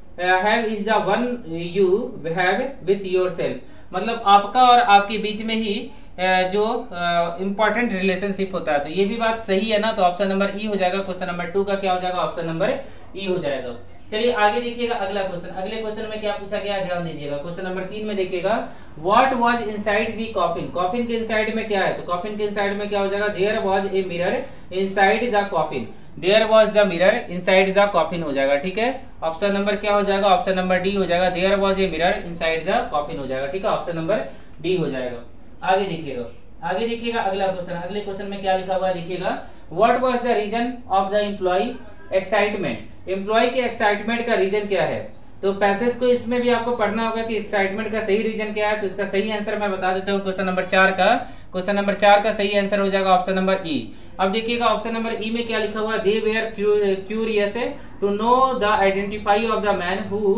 have is the one you have with yourself. मतलब आपका और आपके बीच में ही जो इंपॉर्टेंट रिलेशनशिप होता है। तो ये भी बात सही है ना, तो ऑप्शन नंबर ई हो जाएगा। क्वेश्चन नंबर टू का क्या हो जाएगा, ऑप्शन नंबर ई हो जाएगा। चलिए आगे देखिएगा अगला क्वेश्चन, अगले क्वेश्चन में क्या पूछा गया है ध्यान दीजिएगा। क्वेश्चन नंबर तीन में देखिएगा, what was inside the coffin. Coffin के इनसाइड में क्या है, तो कॉफिन के इनसाइड में क्या हो जाएगा, there was a mirror inside the coffin. There was the mirror inside the coffin हो जाएगा, ठीक है। ऑप्शन नंबर क्या हो जाएगा, ऑप्शन नंबर डी हो जाएगा, there was a mirror inside the coffin हो जाएगा, ठीक है। ऑप्शन नंबर डी हो जाएगा। आगे देखिएगा, आगे देखिएगा अगला क्वेश्चन, अगले क्वेश्चन में क्या लिखा हुआ है देखिएगा, what was the reason of the employ excitement. Employ के एक्साइटमेंट का रीजन क्या है। तो पैसेज को इसमें भी आपको पढ़ना होगा कि एक्साइटमेंट का सही रीजन क्या है। तो इसका सही आंसर मैं बता देता हूँ, क्वेश्चन नंबर चार का क्वेश्चन नंबर चार का सही आंसर हो जाएगा ऑप्शन नंबर ई। अब देखिएगा ऑप्शन नंबर ई में क्या लिखा हुआ है, they were curious to know the identify of the man who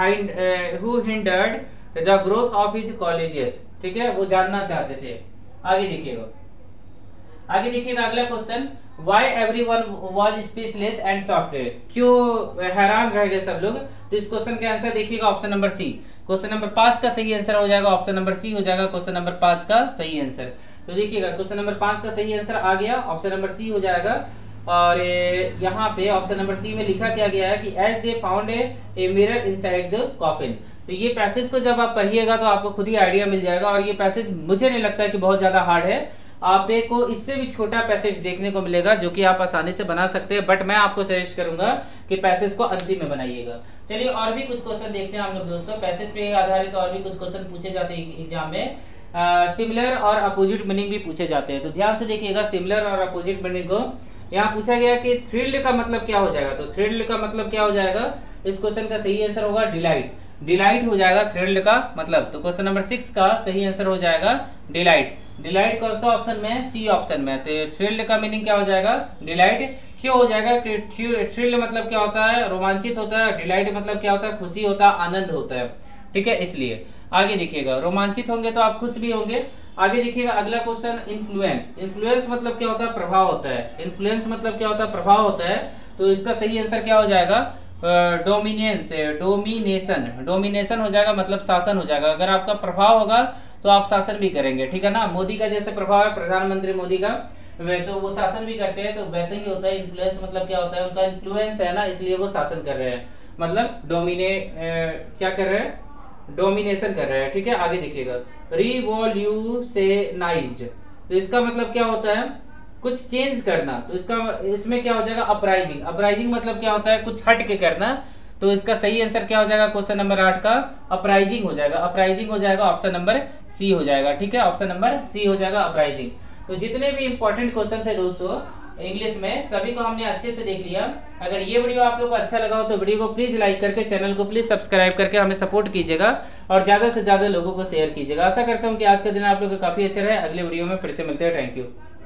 who hindered the growth of his colleges, ठीक है, वो जानना चाहते थे। आगे देखिएगा, आगे देखिएगा अगला question, Why everyone was speechless and shocked। क्यों हैरान रह गए सब लोग। तो इस क्वेश्चन का आंसर देखिएगा option number C. Question number पांच का सही आंसर हो जाएगा, ऑप्शन नंबर सी हो जाएगा क्वेश्चन नंबर पांच का सही आंसर। तो देखिएगा क्वेश्चन नंबर पांच का सही आंसर आ गया, ऑप्शन नंबर सी हो जाएगा। और यहाँ पे ऑप्शन नंबर सी में लिखा क्या गया है कि as they found a mirror inside the coffin. तो ये पैसेज को जब आप पढ़िएगा तो आपको खुद ही आइडिया मिल जाएगा। और ये पैसेज मुझे नहीं लगता है कि बहुत ज्यादा हार्ड है, आप को इससे भी छोटा पैसेज देखने को मिलेगा जो कि आप आसानी से बना सकते हैं। बट मैं आपको सजेस्ट करूंगा कि पैसेज को अंतिम में बनाइएगा। चलिए और भी कुछ क्वेश्चन देखते हैं हम लोग दोस्तों। पैसेज पे आधारित और भी कुछ क्वेश्चन पूछे जाते हैं एग्जाम में। सिमिलर और अपोजिट मीनिंग भी पूछे जाते हैं, तो ध्यान से देखिएगा। सिमिलर और अपोजिट मीनिंग को यहाँ पूछा गया कि थ्रिल्ड का मतलब क्या हो जाएगा, तो थ्रिल्ड का मतलब क्या हो जाएगा, इस क्वेश्चन का सही आंसर होगा डिलाइट। डिलाइट हो जाएगा थ्रिल्ड का मतलब। तो क्वेश्चन नंबर सिक्स का सही आंसर हो जाएगा डिलाइट। डिलाइट कौन सा ऑप्शन में है, सी ऑप्शन में। तो थ्रिल्ड का मीनिंग क्या हो जाएगा, डिलाइट। क्यों हो जाएगा कि थ्रिल्ड मतलब क्या होता है, रोमांचित होता है। डिलाइट मतलब क्या होता है, खुशी होता है, आनंद होता है, ठीक है, इसलिए। आगे देखिएगा, रोमांचित होंगे तो आप खुश भी होंगे। आगे देखिएगा अगला क्वेश्चन, इन्फ्लुएंस। इन्फ्लुएंस मतलब क्या होता है, प्रभाव होता है। इन्फ्लुएंस मतलब क्या होता है, प्रभाव होता है। तो इसका सही आंसर क्या हो जाएगा, डोमिनेंस, डोमिनेशन। डोमिनेशन हो जाएगा मतलब शासन हो जाएगा। अगर आपका प्रभाव होगा तो आप शासन भी करेंगे, ठीक है ना। मोदी का जैसे प्रभाव है, प्रधानमंत्री मोदी का, वे तो वो शासन भी करते हैं, तो वैसे ही होता है। इन्फ्लुएंस मतलब क्या होता है, उनका इन्फ्लुएंस है ना, इसलिए वो शासन कर रहे हैं, मतलब डोमिने क्या कर रहे हैं, डोमिनेशन कर रहे हैं, ठीक है। आगे देखिएगा, रिवॉल्यूशनाइज्ड। तो इसका मतलब क्या होता है, कुछ चेंज करना। तो इसका इसमें क्या हो जाएगा, अपराइजिंग। अपराइजिंग मतलब क्या होता है, कुछ हट के करना। तो इसका सही आंसर क्या हो जाएगा, क्वेश्चन नंबर आठ का अपराइजिंग हो जाएगा। अपराइजिंग हो जाएगा, ऑप्शन नंबर सी हो जाएगा, ठीक है। ऑप्शन नंबर सी हो जाएगा अपराइजिंग। तो जितने भी इंपॉर्टेंट क्वेश्चन थे दोस्तों इंग्लिश में, सभी को हमने अच्छे से देख लिया। अगर ये वीडियो आप लोग को अच्छा लगा हो तो वीडियो को प्लीज लाइक करके, चैनल को प्लीज सब्सक्राइब करके हमें सपोर्ट कीजिएगा और ज्यादा से ज्यादा लोगों को शेयर कीजिएगा। आशा करता हूँ कि आज का दिन आप लोग को काफी अच्छा रहे। अगले वीडियो में फिर से मिलते हैं। Thank you.